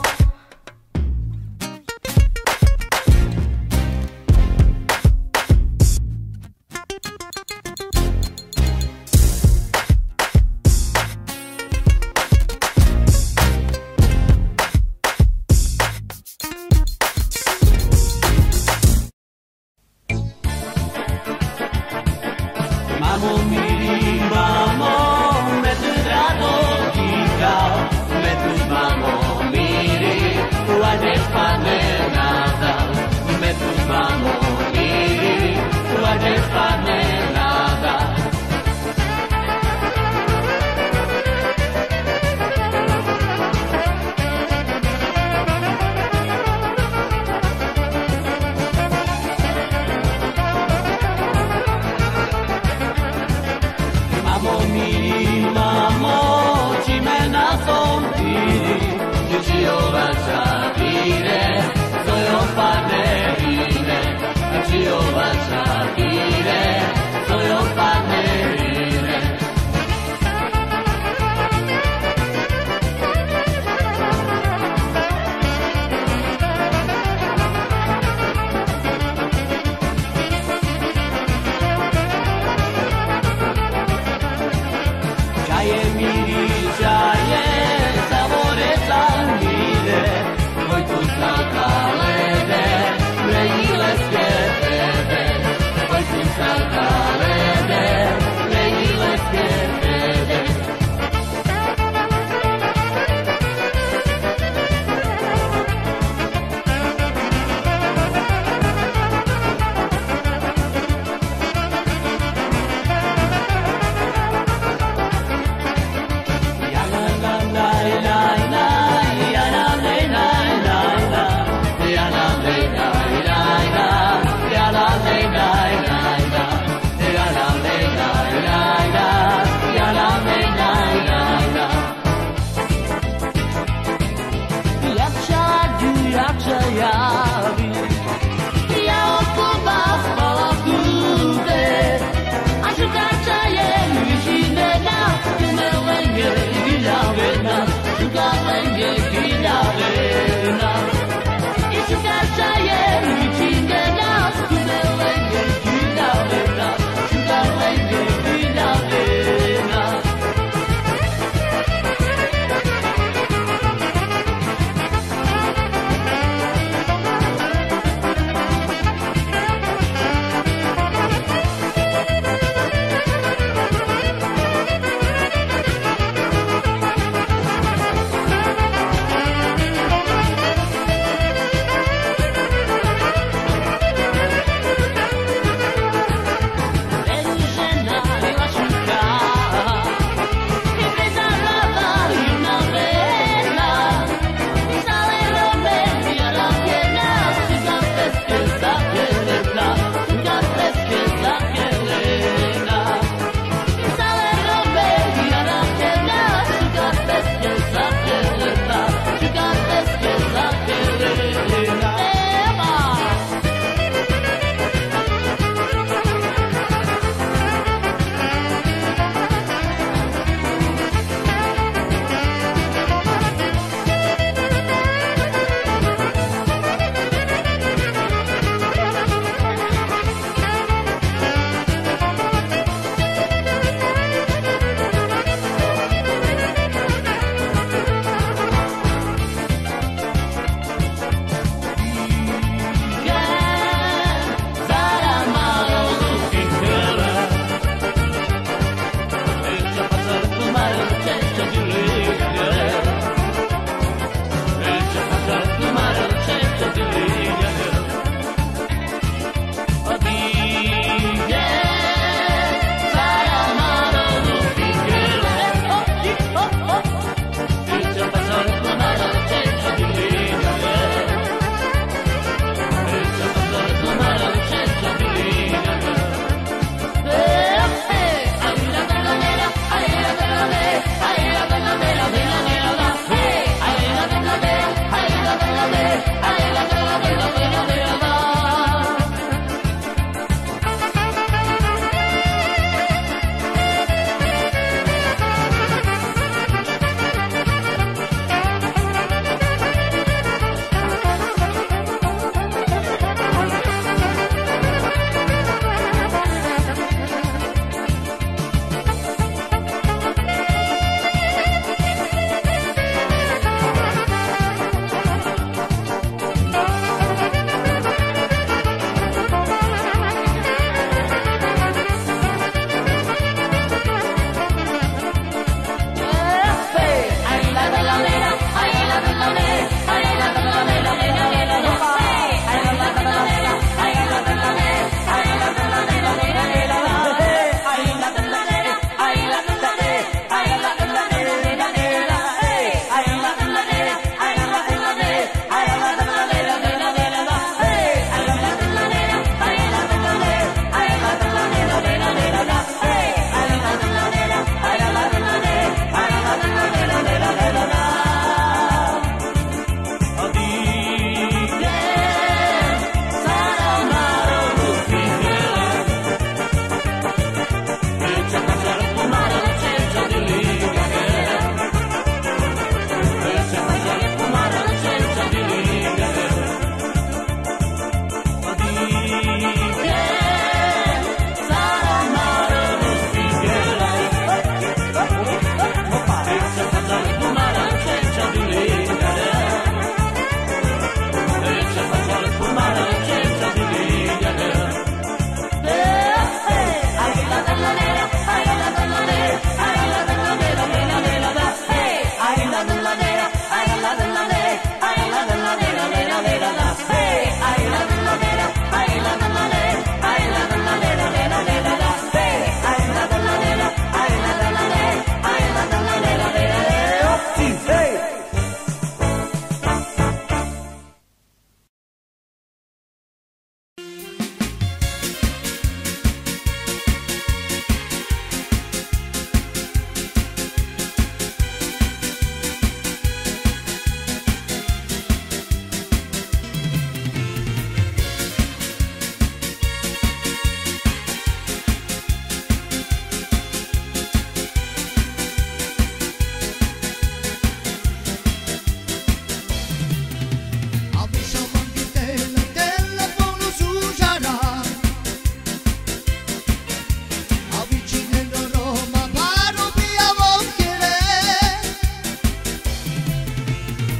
[SPEAKER 3] Mamo mi, mamo, me tu rado, mamo, miri.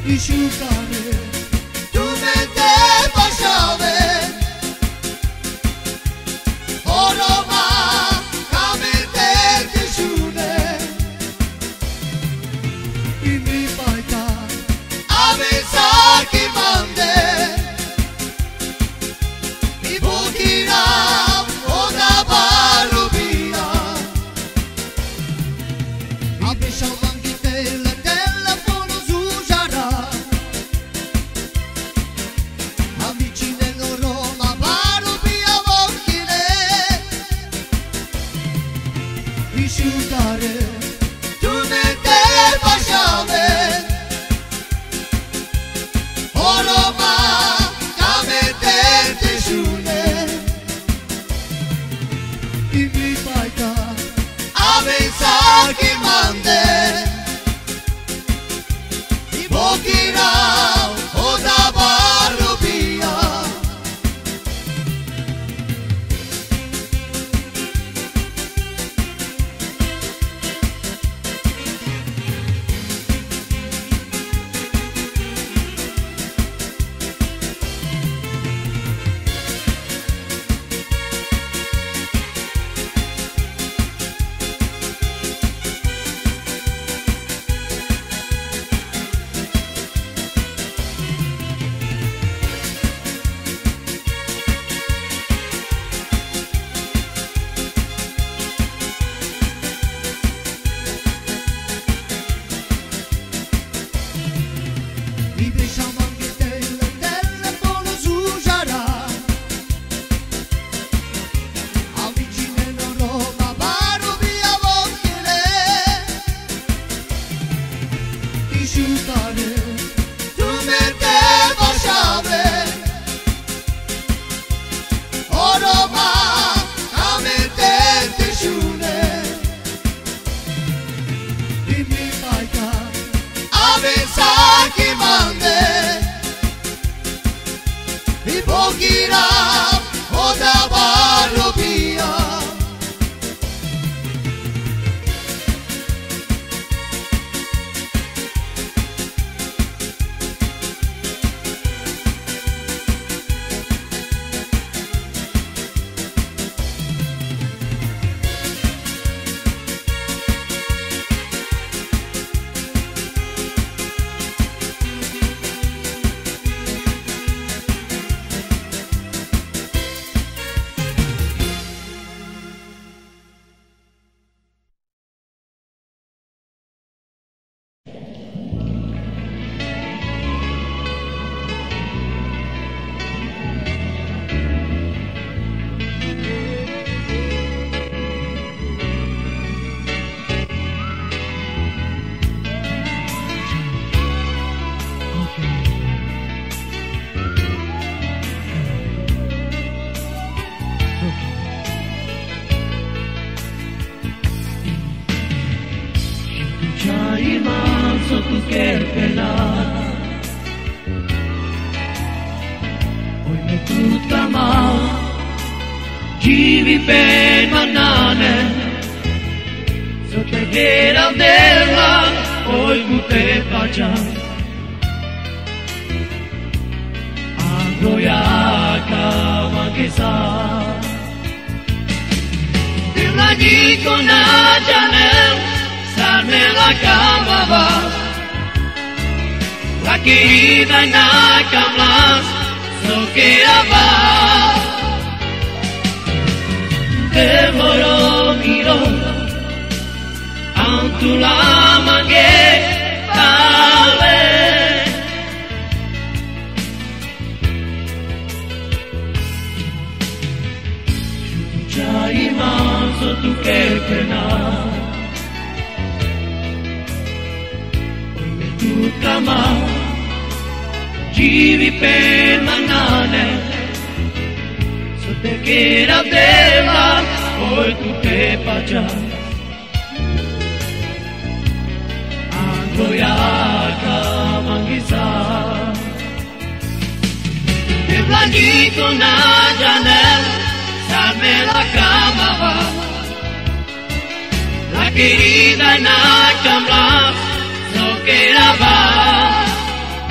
[SPEAKER 1] Ișucare, tu me te pașave, oroma, kame te tešune, i mi pajta, ave saki mande, i bukira, oda barubia, ave šalvangite letela pono zužara, avicine Roma barubia vokine, Ișucare, tu me te pașave, oroma, kame te tešune, i mi pajta, ave saki mande, i bokira, oda barubia. I beșamangite letele pono zužara, avicine Roma barubia vokine, Ișucare, tu me te pașave, oroma, kame te tešune, i mi pajta, ave saki mande, i bokira, oda barubia.
[SPEAKER 2] Rimasto tu che pelata, poi mi tutta mal, vivi per manane, so te quiera della, poi tu te pacha, angoiaca manchesa, la dico na janel, sarme la cama va, la querida na camlas, so que va, te moro miro, antu la mangue, tale. Rimasto tu che pena, poi mi tutta mal, vivi per manane, so te quiera della, poi tu te pacha, angoiaca manghisa, e blanquito na janela, darme la cama va, la querida na cama, no que va,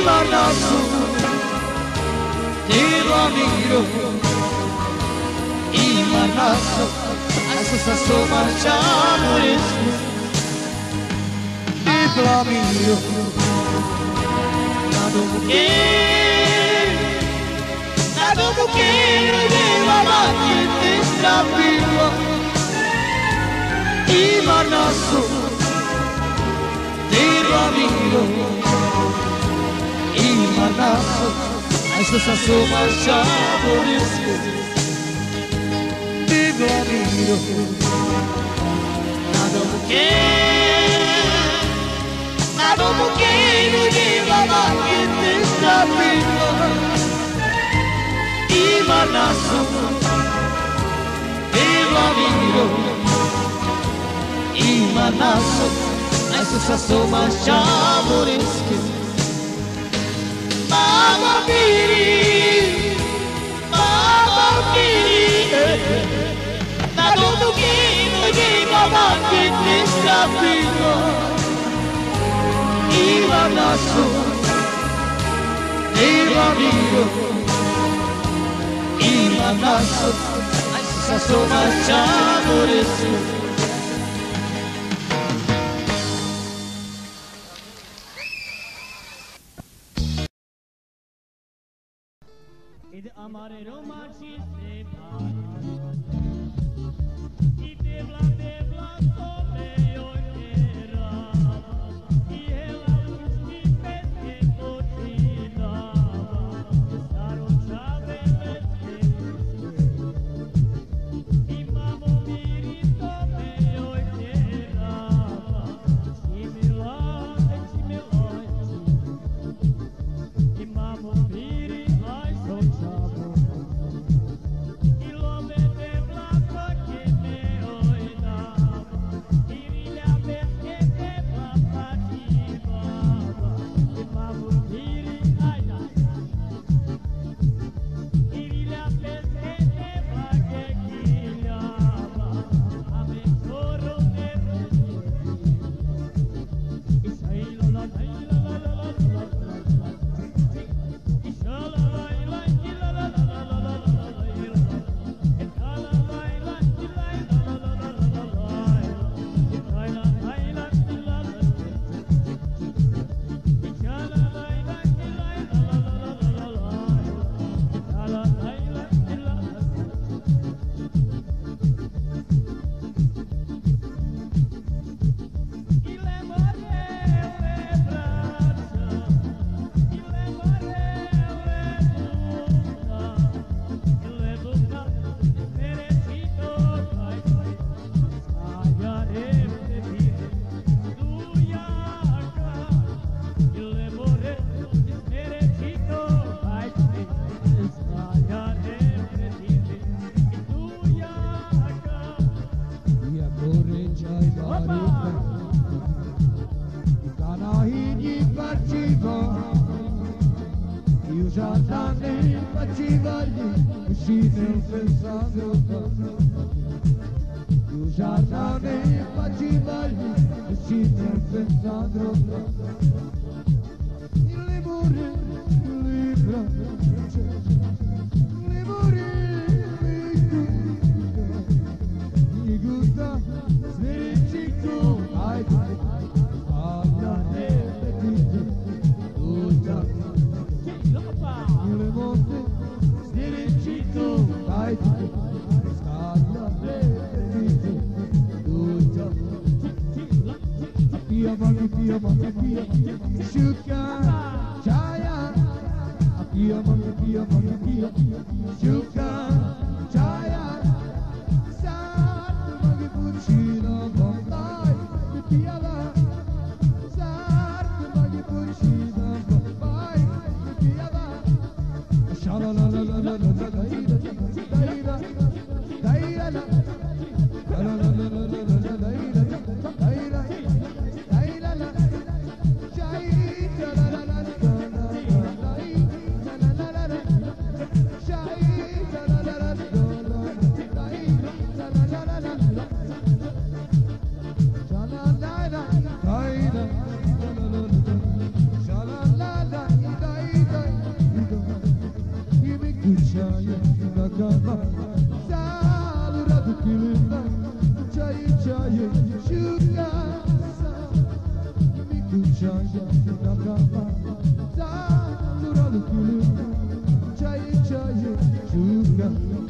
[SPEAKER 2] Imanasu, ti lo ammiro. Imanasu, adesso sta sto marciando ti lo ammiro. Nado buchino di lavaggi ti strapillo. Imanasu, ti lo ammiro. Imanasu, adesso sta sto marciando ti lo ammiro. Nado buchino di lavaggi ti strapillo. Imanasu, ti lo ammiro. Imanasu, adesso sta sto marciando Mama Piri, Nado buchino di lavaggi ti strapillo. Imanasu, ti lo ammiro. Imanasu, adesso sto marciando
[SPEAKER 4] Ed amare romanci se vai. I devla sole oi terava. I ela usti pesche cocinava. Staro chave pesche. I mamo miri sole oi terava. Chimilai. I mamo miri lai so chavo.
[SPEAKER 8] kucaye nakama Salura dukilina Çayı çayı şuraya Kucaye nakama Salura dukilina Çayı çayı şuraya